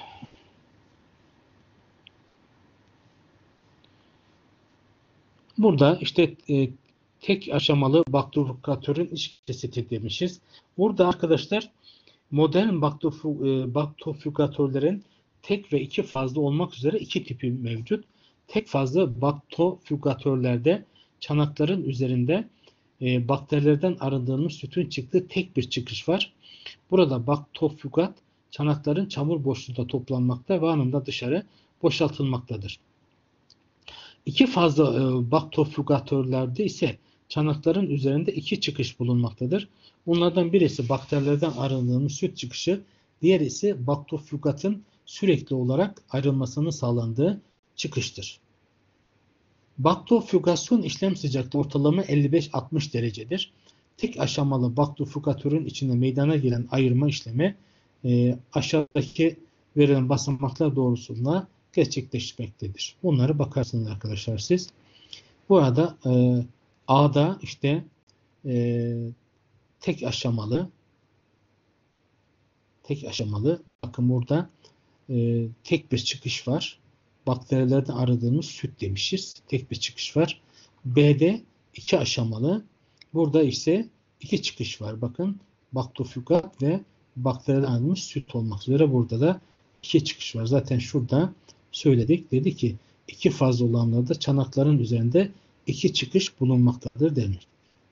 Burada işte e, tek aşamalı bakterifikatörün iç kesiti demişiz. Burada arkadaşlar modern bakterifikatörlerin tek ve iki fazlı olmak üzere iki tipi mevcut. Tek fazlı bakterifikatörlerde çanakların üzerinde e, bakterilerden arındırılmış sütün çıktığı tek bir çıkış var. Burada bakterifikat çanakların çamur boşluğunda toplanmakta ve anında dışarı boşaltılmaktadır. İki fazla e, bakterifikatörlerde ise çanakların üzerinde iki çıkış bulunmaktadır. Bunlardan birisi bakterilerden arındırılmış süt çıkışı, diğeri ise bakterifikatın sürekli olarak ayrılmasının sağlandığı çıkıştır. Bakterifikasyon işlem sıcaklığı ortalama elli beş altmış derecedir. Tek aşamalı bakterifikatörün içinde meydana gelen ayırma işlemi e, aşağıdaki verilen basamaklar doğrultusunda gerçekleşmektedir. Bunları bakarsınız arkadaşlar siz. Bu arada e, A'da işte e, tek aşamalı tek aşamalı bakın burada e, tek bir çıkış var. Bakterilerden aradığımız süt demişiz. Tek bir çıkış var. B'de iki aşamalı. Burada ise iki çıkış var. Bakın bakterifikat ve bakterilerden aradığımız süt olmak üzere burada da iki çıkış var. Zaten şurada söyledik. Dedi ki iki fazla olanlarda çanakların üzerinde iki çıkış bulunmaktadır denir.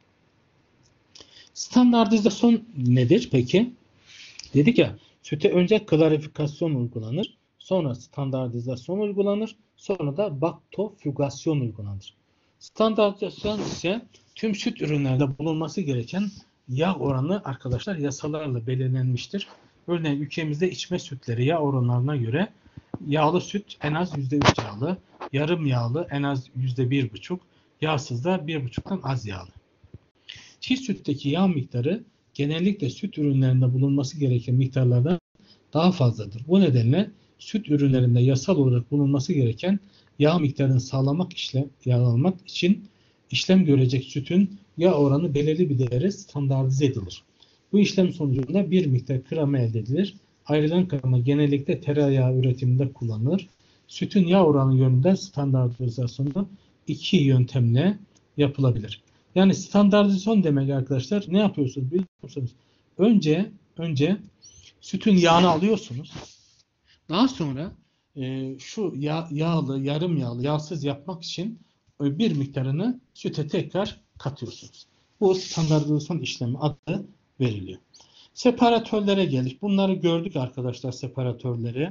Standartizasyon nedir peki? Dedik ya süte önce klarifikasyon uygulanır. Sonra standartizasyon uygulanır. Sonra da baktofugasyon uygulanır. Standartizasyon ise tüm süt ürünlerde bulunması gereken yağ oranı arkadaşlar yasalarla belirlenmiştir. Örneğin ülkemizde içme sütleri yağ oranlarına göre yağlı süt en az yüzde üç yağlı, yarım yağlı en az yüzde bir buçuk, yağsız da bir buçuktan az yağlı. Çiğ sütteki yağ miktarı genellikle süt ürünlerinde bulunması gereken miktarlardan daha fazladır. Bu nedenle süt ürünlerinde yasal olarak bulunması gereken yağ miktarını sağlamak işlem yağlamak için işlem görecek sütün yağ oranı belirli bir değere standartize edilir. Bu işlem sonucunda bir miktar krema elde edilir. Ayrılan krema genellikle tereyağı üretiminde kullanılır. Sütün yağ oranı yönünden standartizasyonu iki yöntemle yapılabilir. Yani standartizasyon demek arkadaşlar ne yapıyorsunuz biliyor musunuz? Önce önce sütün yağını alıyorsunuz. Daha sonra e, şu yağ, yağlı, yarım yağlı, yağsız yapmak için bir miktarını süte tekrar katıyorsunuz. Bu standartizasyon işlemi adı veriliyor. Separatörlere geldik. Bunları gördük arkadaşlar, separatörleri.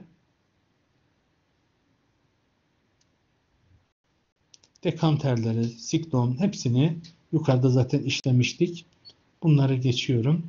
Dekanterleri, siklon hepsini yukarıda zaten işlemiştik. Bunları geçiyorum.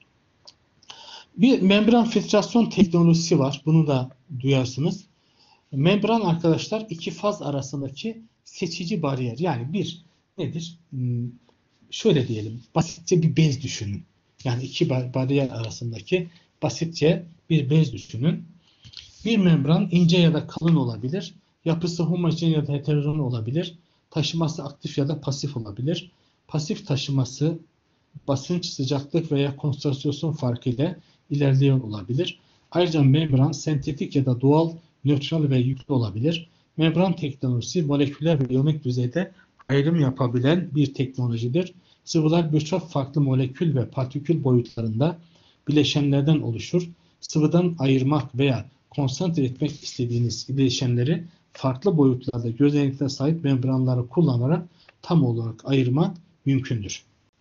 Bir membran filtrasyon teknolojisi var. Bunu da duyarsınız. Membran arkadaşlar iki faz arasındaki seçici bariyer. Yani bir nedir? Şöyle diyelim. Basitçe bir bez düşünün. Yani iki bariyer arasındaki basitçe bir bez düşünün. Bir membran ince ya da kalın olabilir. Yapısı homojen ya da heterojen olabilir. Taşıması aktif ya da pasif olabilir. Pasif taşıması basınç, sıcaklık veya konsantrasyon farkı ile ilerleyen olabilir. Ayrıca membran sentetik ya da doğal, nötral ve yüklü olabilir. Membran teknolojisi moleküler ve iyonik düzeyde ayrım yapabilen bir teknolojidir. Sıvılar birçok farklı molekül ve partikül boyutlarında bileşenlerden oluşur. Sıvıdan ayırmak veya konsantre etmek istediğiniz bileşenleri farklı boyutlarda gözenekte sahip membranları kullanarak tam olarak ayırmak mümkündür.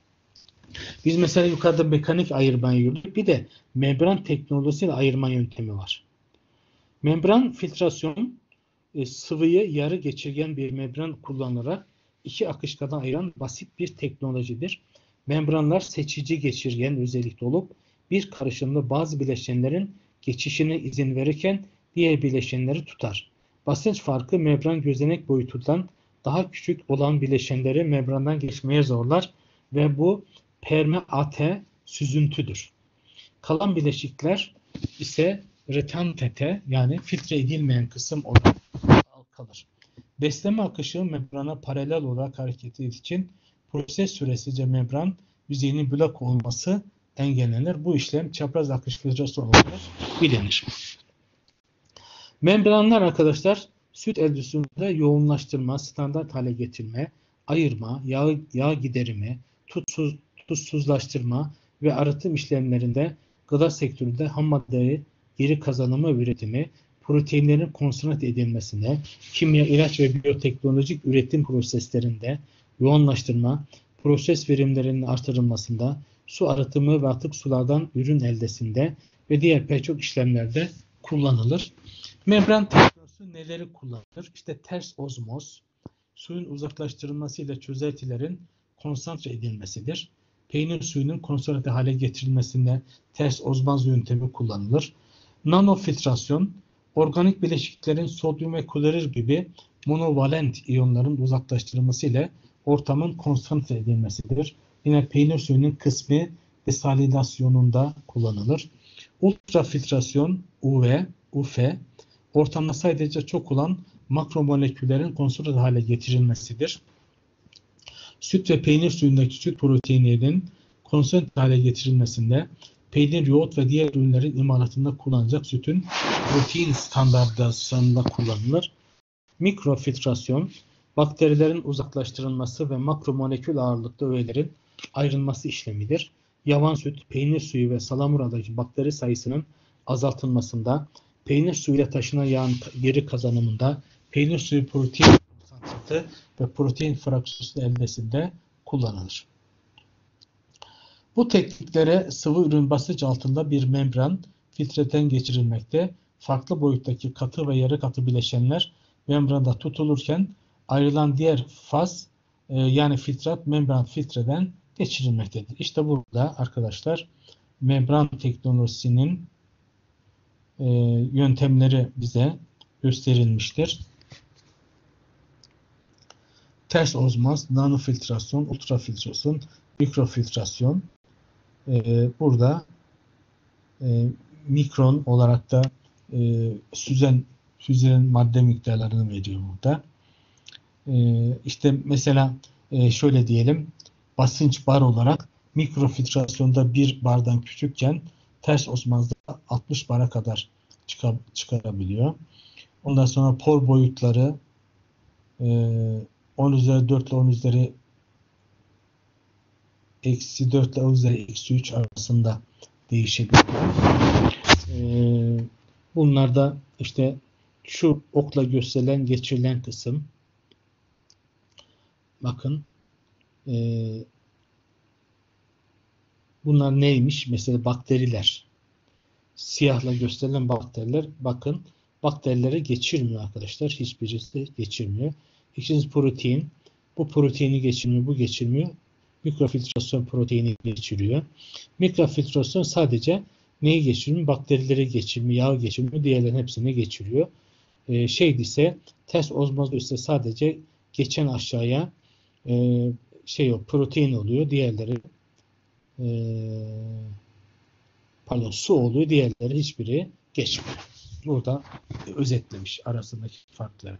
Biz mesela yukarıda mekanik ayırmayı gördük. Bir de membran teknolojisiyle ayırma yöntemi var. Membran filtrasyon e, sıvıyı yarı geçirgen bir membran kullanılarak iki akışkadan ayıran basit bir teknolojidir. Membranlar seçici geçirgen özellikte olup bir karışımda bazı bileşenlerin geçişine izin verirken diğer bileşenleri tutar. Basınç farkı membran gözenek boyutundan daha küçük olan bileşenleri membrandan geçmeye zorlar ve bu permeate süzüntüdür. Kalan bileşikler ise retentete yani filtre edilmeyen kısım olarak kalır. Besleme akışı membrana paralel olarak hareket ettiği için proses süresince membran yüzeyinin blok olması engellenir. Bu işlem çapraz akış filtrasyon olarak bilinir. Membranlar arkadaşlar süt endüstrisinde yoğunlaştırma, standart hale getirme, ayırma, yağ, yağ giderimi, tutsuz, tuzsuzlaştırma ve arıtım işlemlerinde gıda sektöründe ham maddeyi geri kazanımı üretimi, proteinlerin konsantre edilmesine, kimya, ilaç ve biyoteknolojik üretim proseslerinde yoğunlaştırma, proses verimlerinin artırılmasında, su arıtımı ve atık sulardan ürün eldesinde ve diğer pek çok işlemlerde kullanılır. Membran teknolojisi neleri kullanılır? İşte ters ozmoz, suyun uzaklaştırılması ile çözeltilerin konsantre edilmesidir. Peynir suyunun konsantre hale getirilmesinde ters ozmoz yöntemi kullanılır. Nanofiltrasyon, organik bileşiklerin sodyum ve klorir gibi monovalent iyonların uzaklaştırılması ile ortamın konsantre edilmesidir. Yine peynir suyunun kısmi desalidasyonunda kullanılır. Ultrafiltrasyon, U V, U F, ortamda sadece çok olan makromoleküllerin konsantre hale getirilmesidir. Süt ve peynir suyundaki süt proteinlerinin konsantre hale getirilmesinde peynir, yoğurt ve diğer ürünlerin imalatında kullanılacak sütün protein standartizasyonunda kullanılır. Mikrofiltrasyon, bakterilerin uzaklaştırılması ve makromolekül ağırlıklı öğelerin ayrılması işlemidir. Yavan süt, peynir suyu ve salamuradaki bakteri sayısının azaltılmasında, peynir suyuyla taşınan yağın geri kazanımında, peynir suyu protein konsantrası ve protein fraksiyonu eldesinde kullanılır. Bu tekniklere sıvı ürün basınç altında bir membran filtreden geçirilmekte. Farklı boyuttaki katı ve yarı katı bileşenler membranda tutulurken ayrılan diğer faz e, yani filtrat membran filtreden geçirilmektedir. İşte burada arkadaşlar membran teknolojisinin e, yöntemleri bize gösterilmiştir. Ters ozmoz, nanofiltrasyon, ultrafiltrasyon, mikrofiltrasyon. Ee, burada e, mikron olarak da e, süzen süzen madde miktarlarını veriyor burada. E, işte mesela e, şöyle diyelim, basınç bar olarak mikrofiltrasyonda bir bardan küçükken ters ozmozda altmış bara kadar çıkar, çıkarabiliyor. Ondan sonra por boyutları e, on üzeri dört ile on üzeri eksi dört ile on üzeri eksi üç arasında değişebiliyor. Ee, bunlar da işte şu okla gösterilen geçirilen kısım. Bakın e, Bunlar neymiş? Mesela bakteriler. Siyahla gösterilen bakteriler, bakın bakterilere geçirmiyor arkadaşlar. Hiçbirisi geçirmiyor. İkincisi protein. Bu proteini geçirmiyor, bu geçirmiyor. Mikrofiltrasyon proteini geçiriyor. Mikrofiltrasyon sadece neyi geçirmiyor? Bakterileri geçirmiyor, yağ geçirmiyor. Diğerlerin hepsini geçiriyor. Ee, şeydi ise ters ozmoz ise sadece geçen aşağıya e, şey o protein oluyor. Diğerleri e, pardon su oluyor. Diğerleri hiçbiri geçmiyor. Burada özetlemiş arasındaki farkları.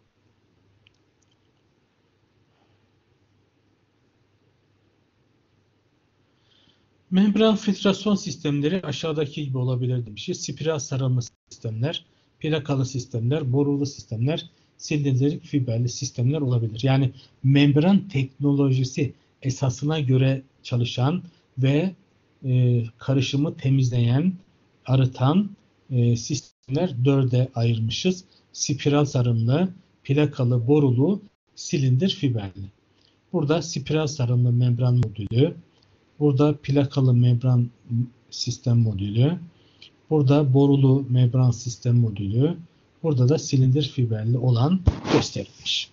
Membran filtrasyon sistemleri aşağıdaki gibi olabilir demişiz. Spiral sarılma sistemler, plakalı sistemler, borulu sistemler, silindirik fiberli sistemler olabilir. Yani membran teknolojisi esasına göre çalışan ve e, karışımı temizleyen, arıtan e, sistemler dörde ayırmışız. Spiral sarımlı, plakalı, borulu, silindir fiberli. Burada spiral sarımlı membran modülü, burada plakalı membran sistem modülü, burada borulu membran sistem modülü, burada da silindir fiberli olan gösterilmiş.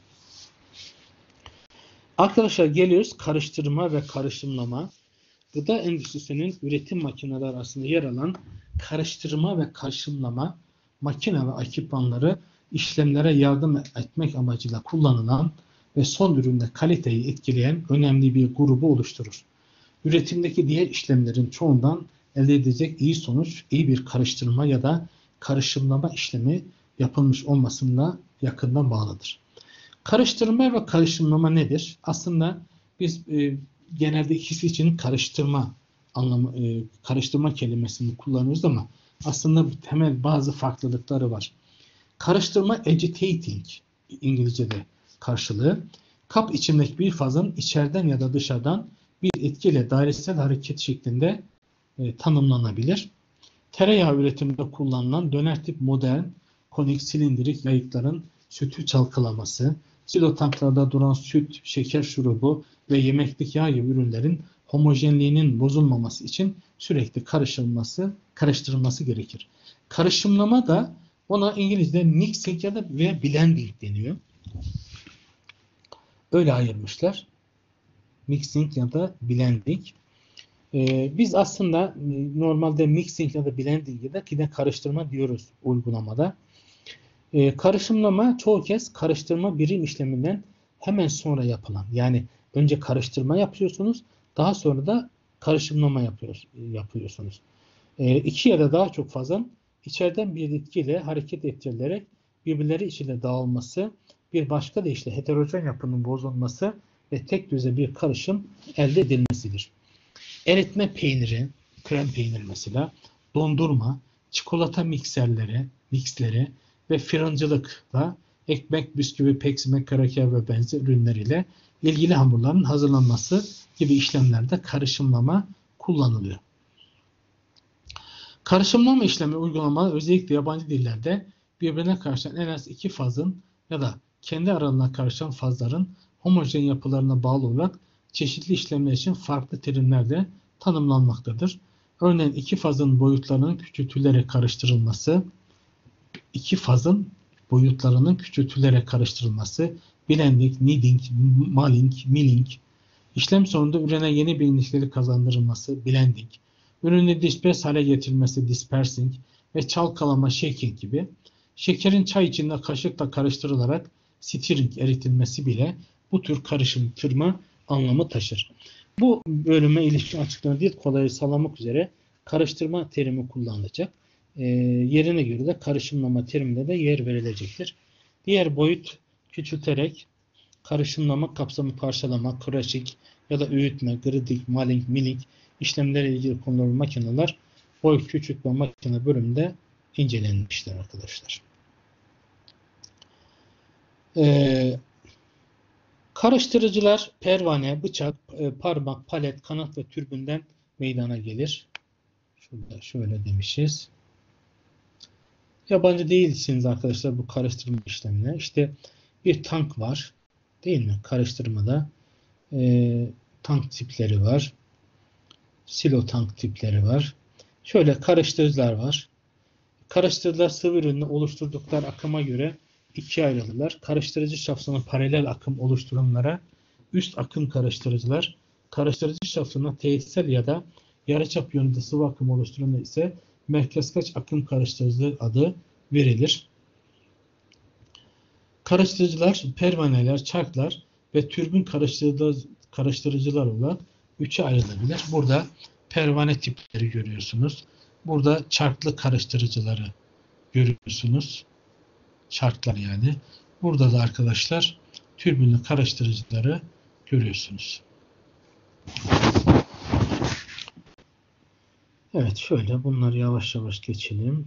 Arkadaşlar geliyoruz karıştırma ve karışımlama. Gıda endüstrisinin üretim makineleri arasında yer alan karıştırma ve karışımlama makine ve ekipmanları işlemlere yardım etmek amacıyla kullanılan ve son üründe kaliteyi etkileyen önemli bir grubu oluşturur. Üretimdeki diğer işlemlerin çoğundan elde edilecek iyi sonuç, iyi bir karıştırma ya da karışımlama işlemi yapılmış olmasına yakından bağlıdır. Karıştırma ve karışımlama nedir? Aslında biz e, genelde ikisi için karıştırma anlamı, e, karıştırma kelimesini kullanıyoruz ama aslında temel bazı farklılıkları var. Karıştırma agitating İngilizce'de karşılığı. Kap içindeki bir fazın içeriden ya da dışarıdan bir etkiyle dairesel hareket şeklinde e, tanımlanabilir. Tereyağı üretiminde kullanılan döner tip modern konik silindirik yayıkların sütü çalkalaması, silo tanklarda duran süt, şeker şurubu ve yemeklik yağ gibi ürünlerin homojenliğinin bozulmaması için sürekli karıştırılması, karıştırılması gerekir. Karışımlama da ona İngilizce mixing ya da veya blending deniyor. Öyle ayırmışlar. Mixing ya da blending. Ee, biz aslında normalde mixing ya da blending ya da yine karıştırma diyoruz uygulamada. Ee, karışımlama çoğu kez karıştırma birim işleminden hemen sonra yapılan. Yani önce karıştırma yapıyorsunuz, daha sonra da karışımlama yapıyor, yapıyorsunuz. Ee, iki ya da daha çok fazla içeriden bir etkiyle hareket ettirilerek birbirleri içinde dağılması, bir başka deyişle heterojen yapının bozulması ve tek düze bir karışım elde edilmesidir. Eritme peyniri, krem peyniri mesela, dondurma, çikolata mikserleri, mixleri ve fırıncılıkla ekmek, bisküvi, peksimek, kraker ve benzer ürünleriyle ilgili hamurların hazırlanması gibi işlemlerde karışımlama kullanılıyor. Karışımlama işlemi uygulamaları özellikle yabancı dillerde birbirine karışan en az iki fazın ya da kendi aralarına karışan fazların homojen yapılarına bağlı olarak çeşitli işlemler için farklı terimlerle tanımlanmaktadır. Örneğin iki fazın boyutlarının küçültülerek karıştırılması, iki fazın boyutlarının küçültülerek karıştırılması, blending, kneading, mulling, milling, işlem sonunda ürüne yeni bilinçleri kazandırılması, blending, ürünü disperse hale getirilmesi, dispersing ve çalkalama, shaking gibi, şekerin çay içinde kaşıkla karıştırılarak stirring eritilmesi bile bu tür karıştırma anlamı taşır. Bu bölüme ilişkin açıklama değil kolayı sağlamak üzere karıştırma terimi kullanılacak. E, yerine göre de karışımlama terimine de yer verilecektir. Diğer boyut küçülterek karışımlama, kapsamı parçalama, crushing ya da öğütme, grading, mulling, milling işlemleriyle ilgili kullanılan makineler boyut küçültme makine bölümünde incelenmiştir arkadaşlar. Ee, karıştırıcılar pervane, bıçak, parmak, palet, kanat ve türbünden meydana gelir. Şurada şöyle demişiz. Yabancı değilsiniz arkadaşlar bu karıştırma işlemine. İşte bir tank var. Değil mi? Karıştırmada. Ee, tank tipleri var. silo tank tipleri var. Şöyle karıştırıcılar var. Karıştırıcılar sıvı ürünü oluşturdukları akıma göre ikiye ayrılırlar. Karıştırıcı şaftına paralel akım oluşturanlara üst akım karıştırıcılar, karıştırıcı şaftına tesisel ya da yarıçap yönünde sıvı akım oluşturanlar ise merkezkaç akım karıştırıcı adı verilir. Karıştırıcılar, pervaneler, çarklar ve türbin karıştırıcılar olarak üçe ayrılabilir. Burada pervane tipleri görüyorsunuz. Burada çarklı karıştırıcıları görüyorsunuz. Çarklar yani. Burada da arkadaşlar türbinli karıştırıcıları görüyorsunuz. Evet, şöyle bunları yavaş yavaş geçelim.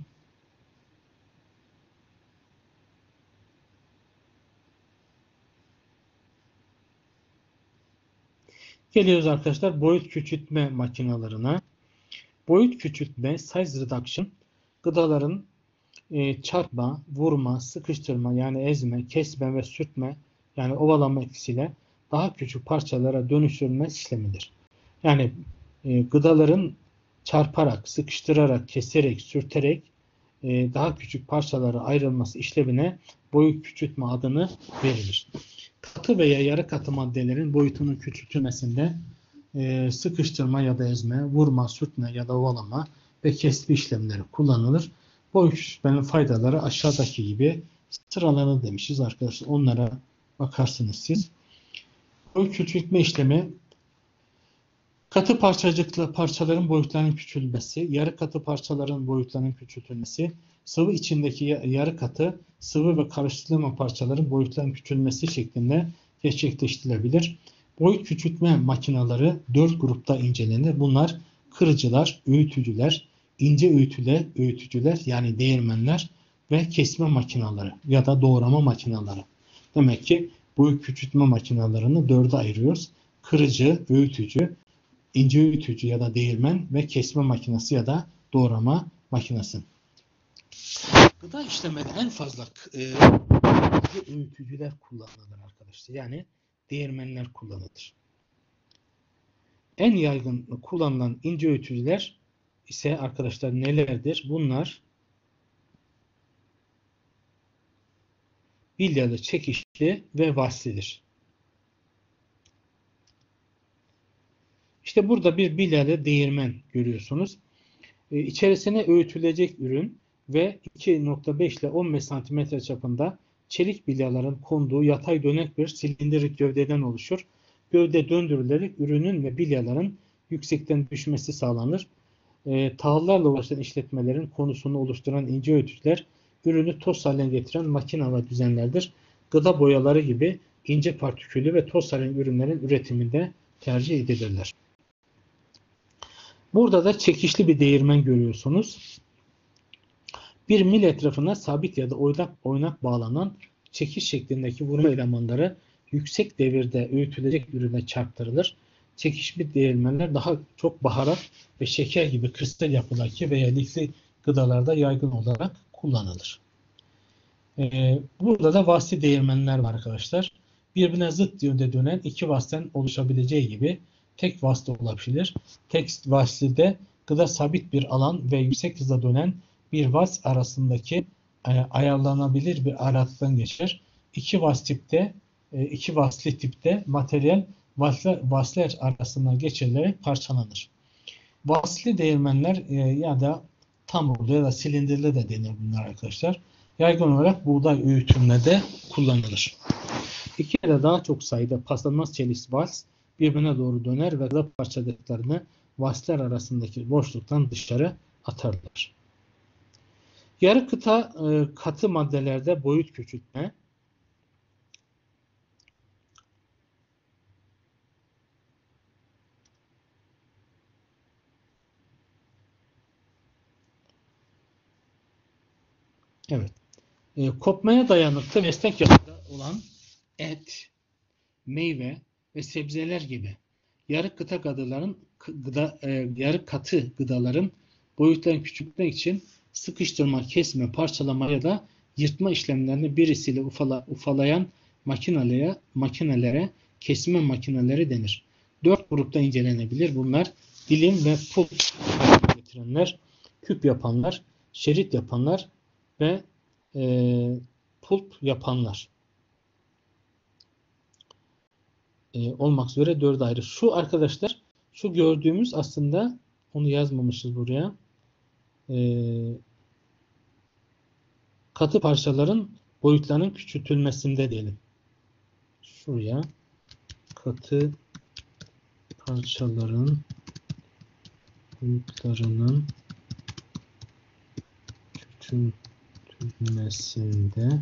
Geliyoruz arkadaşlar boyut küçültme makinalarına. Boyut küçültme, size reduction, gıdaların e, çarpma, vurma, sıkıştırma yani ezme, kesme ve sürtme yani ovalama etkisiyle daha küçük parçalara dönüştürülme işlemidir. Yani e, gıdaların çarparak, sıkıştırarak, keserek, sürterek e, daha küçük parçalara ayrılması işlemine boyut küçültme adını verilir. Katı veya yarı katı maddelerin boyutunun küçültülmesinde e, sıkıştırma ya da ezme, vurma, sürtme ya da ovalama ve kesme işlemleri kullanılır. Boyut küçültmenin faydaları aşağıdaki gibi sıralanır demişiz arkadaşlar. Onlara bakarsınız siz. Boyut küçültme işlemi katı parçacıklı parçaların boyutlarının küçülmesi, yarı katı parçaların boyutlarının küçültülmesi, sıvı içindeki yarı katı, sıvı ve karıştırılma parçaların boyutlarının küçülmesi şeklinde gerçekleştirilebilir. Boyut küçültme makineleri dört grupta incelenir. Bunlar kırıcılar, öğütücüler, ince öğütüler, öğütücüler yani değirmenler ve kesme makineleri ya da doğrama makineleri. Demek ki boyut küçültme makinelerini dörde ayırıyoruz. Kırıcı, öğütücü, ince öğütücü ya da değirmen ve kesme makinesi ya da doğrama makinesi. Gıda işlemede en fazla e, öğütücüler kullanılır arkadaşlar. Yani değirmenler kullanılır. En yaygın kullanılan ince öğütücüler ise arkadaşlar nelerdir? Bunlar bilyalı, çekişli ve vaslidir. İşte burada bir bilyalı değirmen görüyorsunuz. Ee, içerisine öğütülecek ürün ve iki nokta beş ile on beş santimetre çapında çelik bilyaların konduğu yatay dönek bir silindirik gövdeden oluşur. Gövde döndürülerek ürünün ve bilyaların yüksekten düşmesi sağlanır. E, tahıllarla uğraşan işletmelerin konusunu oluşturan ince öğütücüler ürünü toz haline getiren makine ve düzenlerdir. Gıda boyaları gibi ince partikülü ve toz halinde ürünlerin üretiminde tercih edilirler. Burada da çekişli bir değirmen görüyorsunuz. Bir mil etrafına sabit ya da oynak, oynak bağlanan çekiş şeklindeki vurma elemanları yüksek devirde öğütülecek ürüne çarptırılır. Çekişli değirmenler daha çok baharat ve şeker gibi kristal yapıdaki veya lifli gıdalarda yaygın olarak kullanılır. Ee, burada da vasli değirmenler var arkadaşlar. Birbirine zıt yönde dönen iki vasıtanın oluşabileceği gibi tek vasıta olabilir. Tek vaslide gıda sabit bir alan ve yüksek hızla dönen bir vas arasındaki e, ayarlanabilir bir aralıktan geçer. İki vas tipte, e, iki vasli tipte materyal vasler, vasler arasından geçirilerek parçalanır. Vasli değirmenler e, ya da tamurlu ya da silindirli de denir bunlar arkadaşlar. Yaygın olarak buğday öğütümünde kullanılır. İki ya da daha çok sayıda paslanmaz çelik vas birbirine doğru döner ve gıda parçacıklarını vasler arasındaki boşluktan dışarı atarlar. Yarı kıta e, katı maddelerde boyut küçültme, evet, e, kopmaya dayanıklı ve esnek yapıda olan et, meyve ve sebzeler gibi yarı kıta gıdaların gıda, e, yarı katı gıdaların boyutlarını küçültmek için sıkıştırma, kesme, parçalama ya da yırtma işlemlerini birisiyle ufala, ufalayan makinelere, makinelere kesme makineleri denir. Dört grupta incelenebilir. Bunlar dilim ve pulp haline getirenler, küp yapanlar, şerit yapanlar ve e, pulp yapanlar e, olmak üzere dört ayrı. Şu arkadaşlar, şu gördüğümüz aslında, onu yazmamışız buraya. E, katı parçaların boyutlarının küçültülmesinde diyelim. Şuraya katı parçaların boyutlarının küçültülmesinde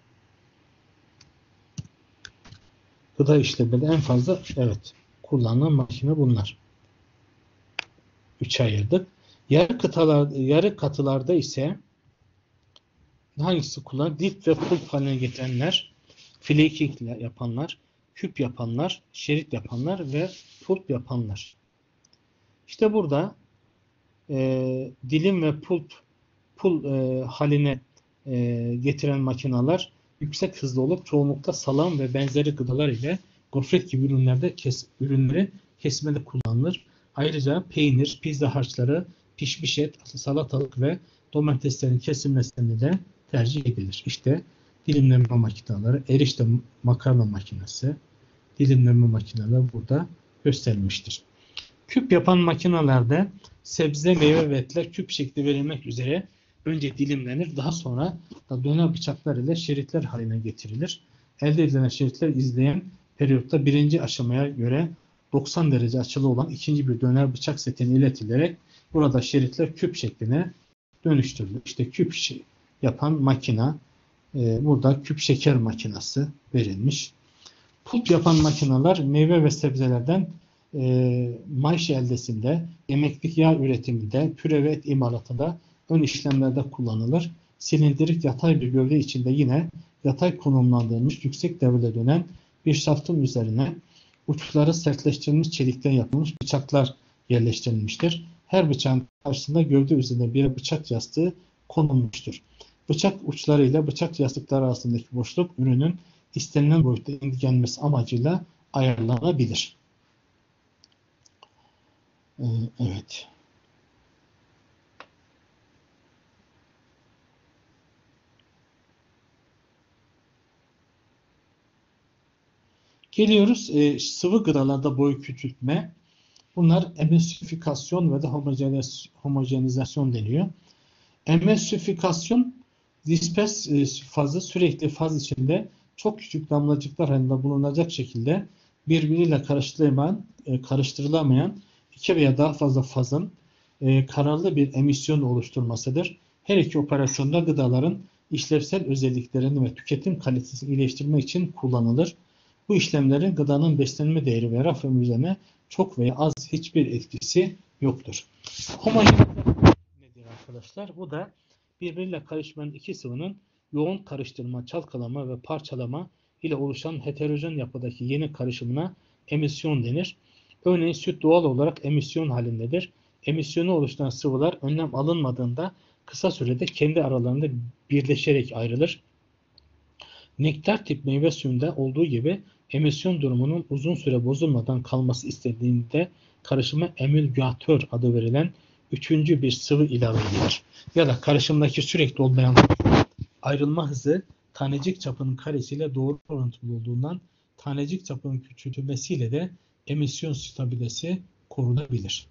gıda işlemede en fazla evet kullanılan makine bunlar. Üçe ayırdık. Yarı kıtalar, yarı katılarda ise hangisi kullanılır? Dip ve pulp haline getirenler, flaking yapanlar, küp yapanlar, şerit yapanlar ve pulp yapanlar. İşte burada e, dilim ve pulp pul e, haline e, getiren makineler yüksek hızlı olup çoğunlukla salam ve benzeri gıdalar ile gofret gibi ürünlerde kes, ürünleri kesmede kullanılır. Ayrıca peynir, pizza harçları, pişmiş et, salatalık ve domateslerin kesilmesini de tercih edilir. İşte dilimleme makineleri, erişte makarna makinesi, dilimleme makineleri burada gösterilmiştir. Küp yapan makinelerde sebze, meyve ve etler küp şekli verilmek üzere önce dilimlenir, daha sonra da döner bıçaklar ile şeritler haline getirilir. Elde edilen şeritler izleyen periyotta birinci aşamaya göre doksan derece açılı olan ikinci bir döner bıçak setine iletilerek burada şeritler küp şekline dönüştürülür. İşte küp yapan makina, e, burada küp şeker makinesi verilmiş. Pulp yapan makineler meyve ve sebzelerden e, mayş eldesinde, yemeklik yağ üretiminde, püre ve et imalatında ön işlemlerde kullanılır. Silindirik yatay bir gövde içinde yine yatay konumlandırılmış yüksek devirde dönen bir şaftın üzerine uçları sertleştirilmiş çelikten yapılmış bıçaklar yerleştirilmiştir. Her bıçağın karşısında gövde üzerinde bir bıçak yastığı konulmuştur. Bıçak uçlarıyla bıçak yastıkları arasındaki boşluk ürünün istenilen boyutta indirgenmesi amacıyla ayarlanabilir. Ee, evet. Geliyoruz e, sıvı gıdalarda boy küçültme. Bunlar emülsifikasyon ve de homojenizasyon deniyor. Emülsifikasyon dispers fazı sürekli faz içinde çok küçük damlacıklar halinde bulunacak şekilde birbiriyle karıştırılamayan, karıştırılamayan iki veya daha fazla fazın kararlı bir emisyon oluşturmasıdır. Her iki operasyonda gıdaların işlevsel özelliklerini ve tüketim kalitesini iyileştirmek için kullanılır. Bu işlemlerin gıdanın beslenme değeri ve raf ömrü üzerine çok veya az hiçbir etkisi yoktur. Homojenizasyon nedir arkadaşlar? Bu da birbiriyle karışmayan iki sıvının yoğun karıştırma, çalkalama ve parçalama ile oluşan heterojen yapıdaki yeni karışımına emisyon denir. Örneğin süt doğal olarak emisyon halindedir. Emisyonu oluşturan sıvılar önlem alınmadığında kısa sürede kendi aralarında birleşerek ayrılır. Nektar tip meyve suyunda olduğu gibi emisyon durumunun uzun süre bozulmadan kalması istediğinde karışıma emülgatör adı verilen üçüncü bir sıvı ilave edilir. Ya da karışımdaki sürekli olmayan ayrılma hızı tanecik çapının karesiyle doğru orantılı olduğundan tanecik çapının küçültülmesiyle de emisyon stabilitesi korunabilir.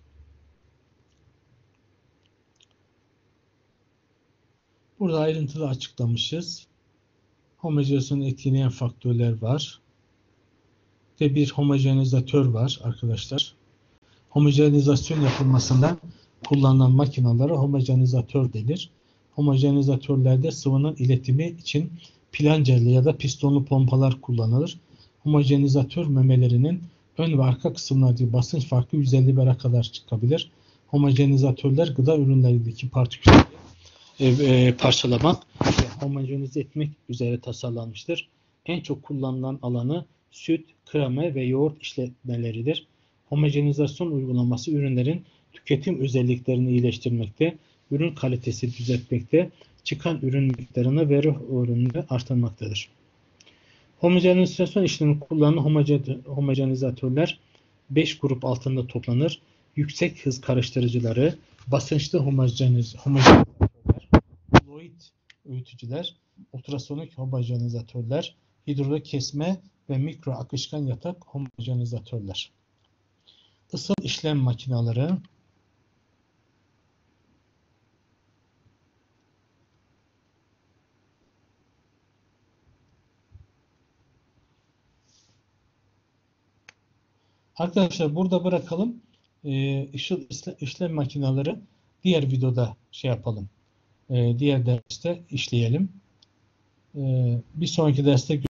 Burada ayrıntılı açıklamışız. Homojenizasyonu etkileyen faktörler var. Ve bir homojenizatör var arkadaşlar. Homojenizasyon yapılmasında kullanılan makinalara homojenizatör denir. Homojenizatörlerde sıvının iletimi için plancerli ya da pistonlu pompalar kullanılır. Homojenizatör memelerinin ön ve arka kısımlardaki basınç farkı yüz elli bara kadar çıkabilir. Homojenizatörler gıda ürünlerindeki partikülleri e, e, parçalamak ve homojenize etmek üzere tasarlanmıştır. En çok kullanılan alanı süt, krema ve yoğurt işletmeleridir. Homojenizasyon uygulaması ürünlerin tüketim özelliklerini iyileştirmekte, ürün kalitesini düzeltmekte, çıkan ürün miktarını ve ruh oranını artırmaktadır. Homojenizasyon işlemini kullanan homojenizatörler beş grup altında toplanır. yüksek hız karıştırıcıları, basınçlı homojeniz, homojenizatörler, fluid öğütücüler, ultrasonik homojenizatörler, hidrolik kesme ve mikro akışkan yatak homojenizatörler. Isıl işlem makineleri, arkadaşlar burada bırakalım. Ee, ışıl işlem makineleri diğer videoda şey yapalım. Ee, diğer derste işleyelim. Ee, bir sonraki derste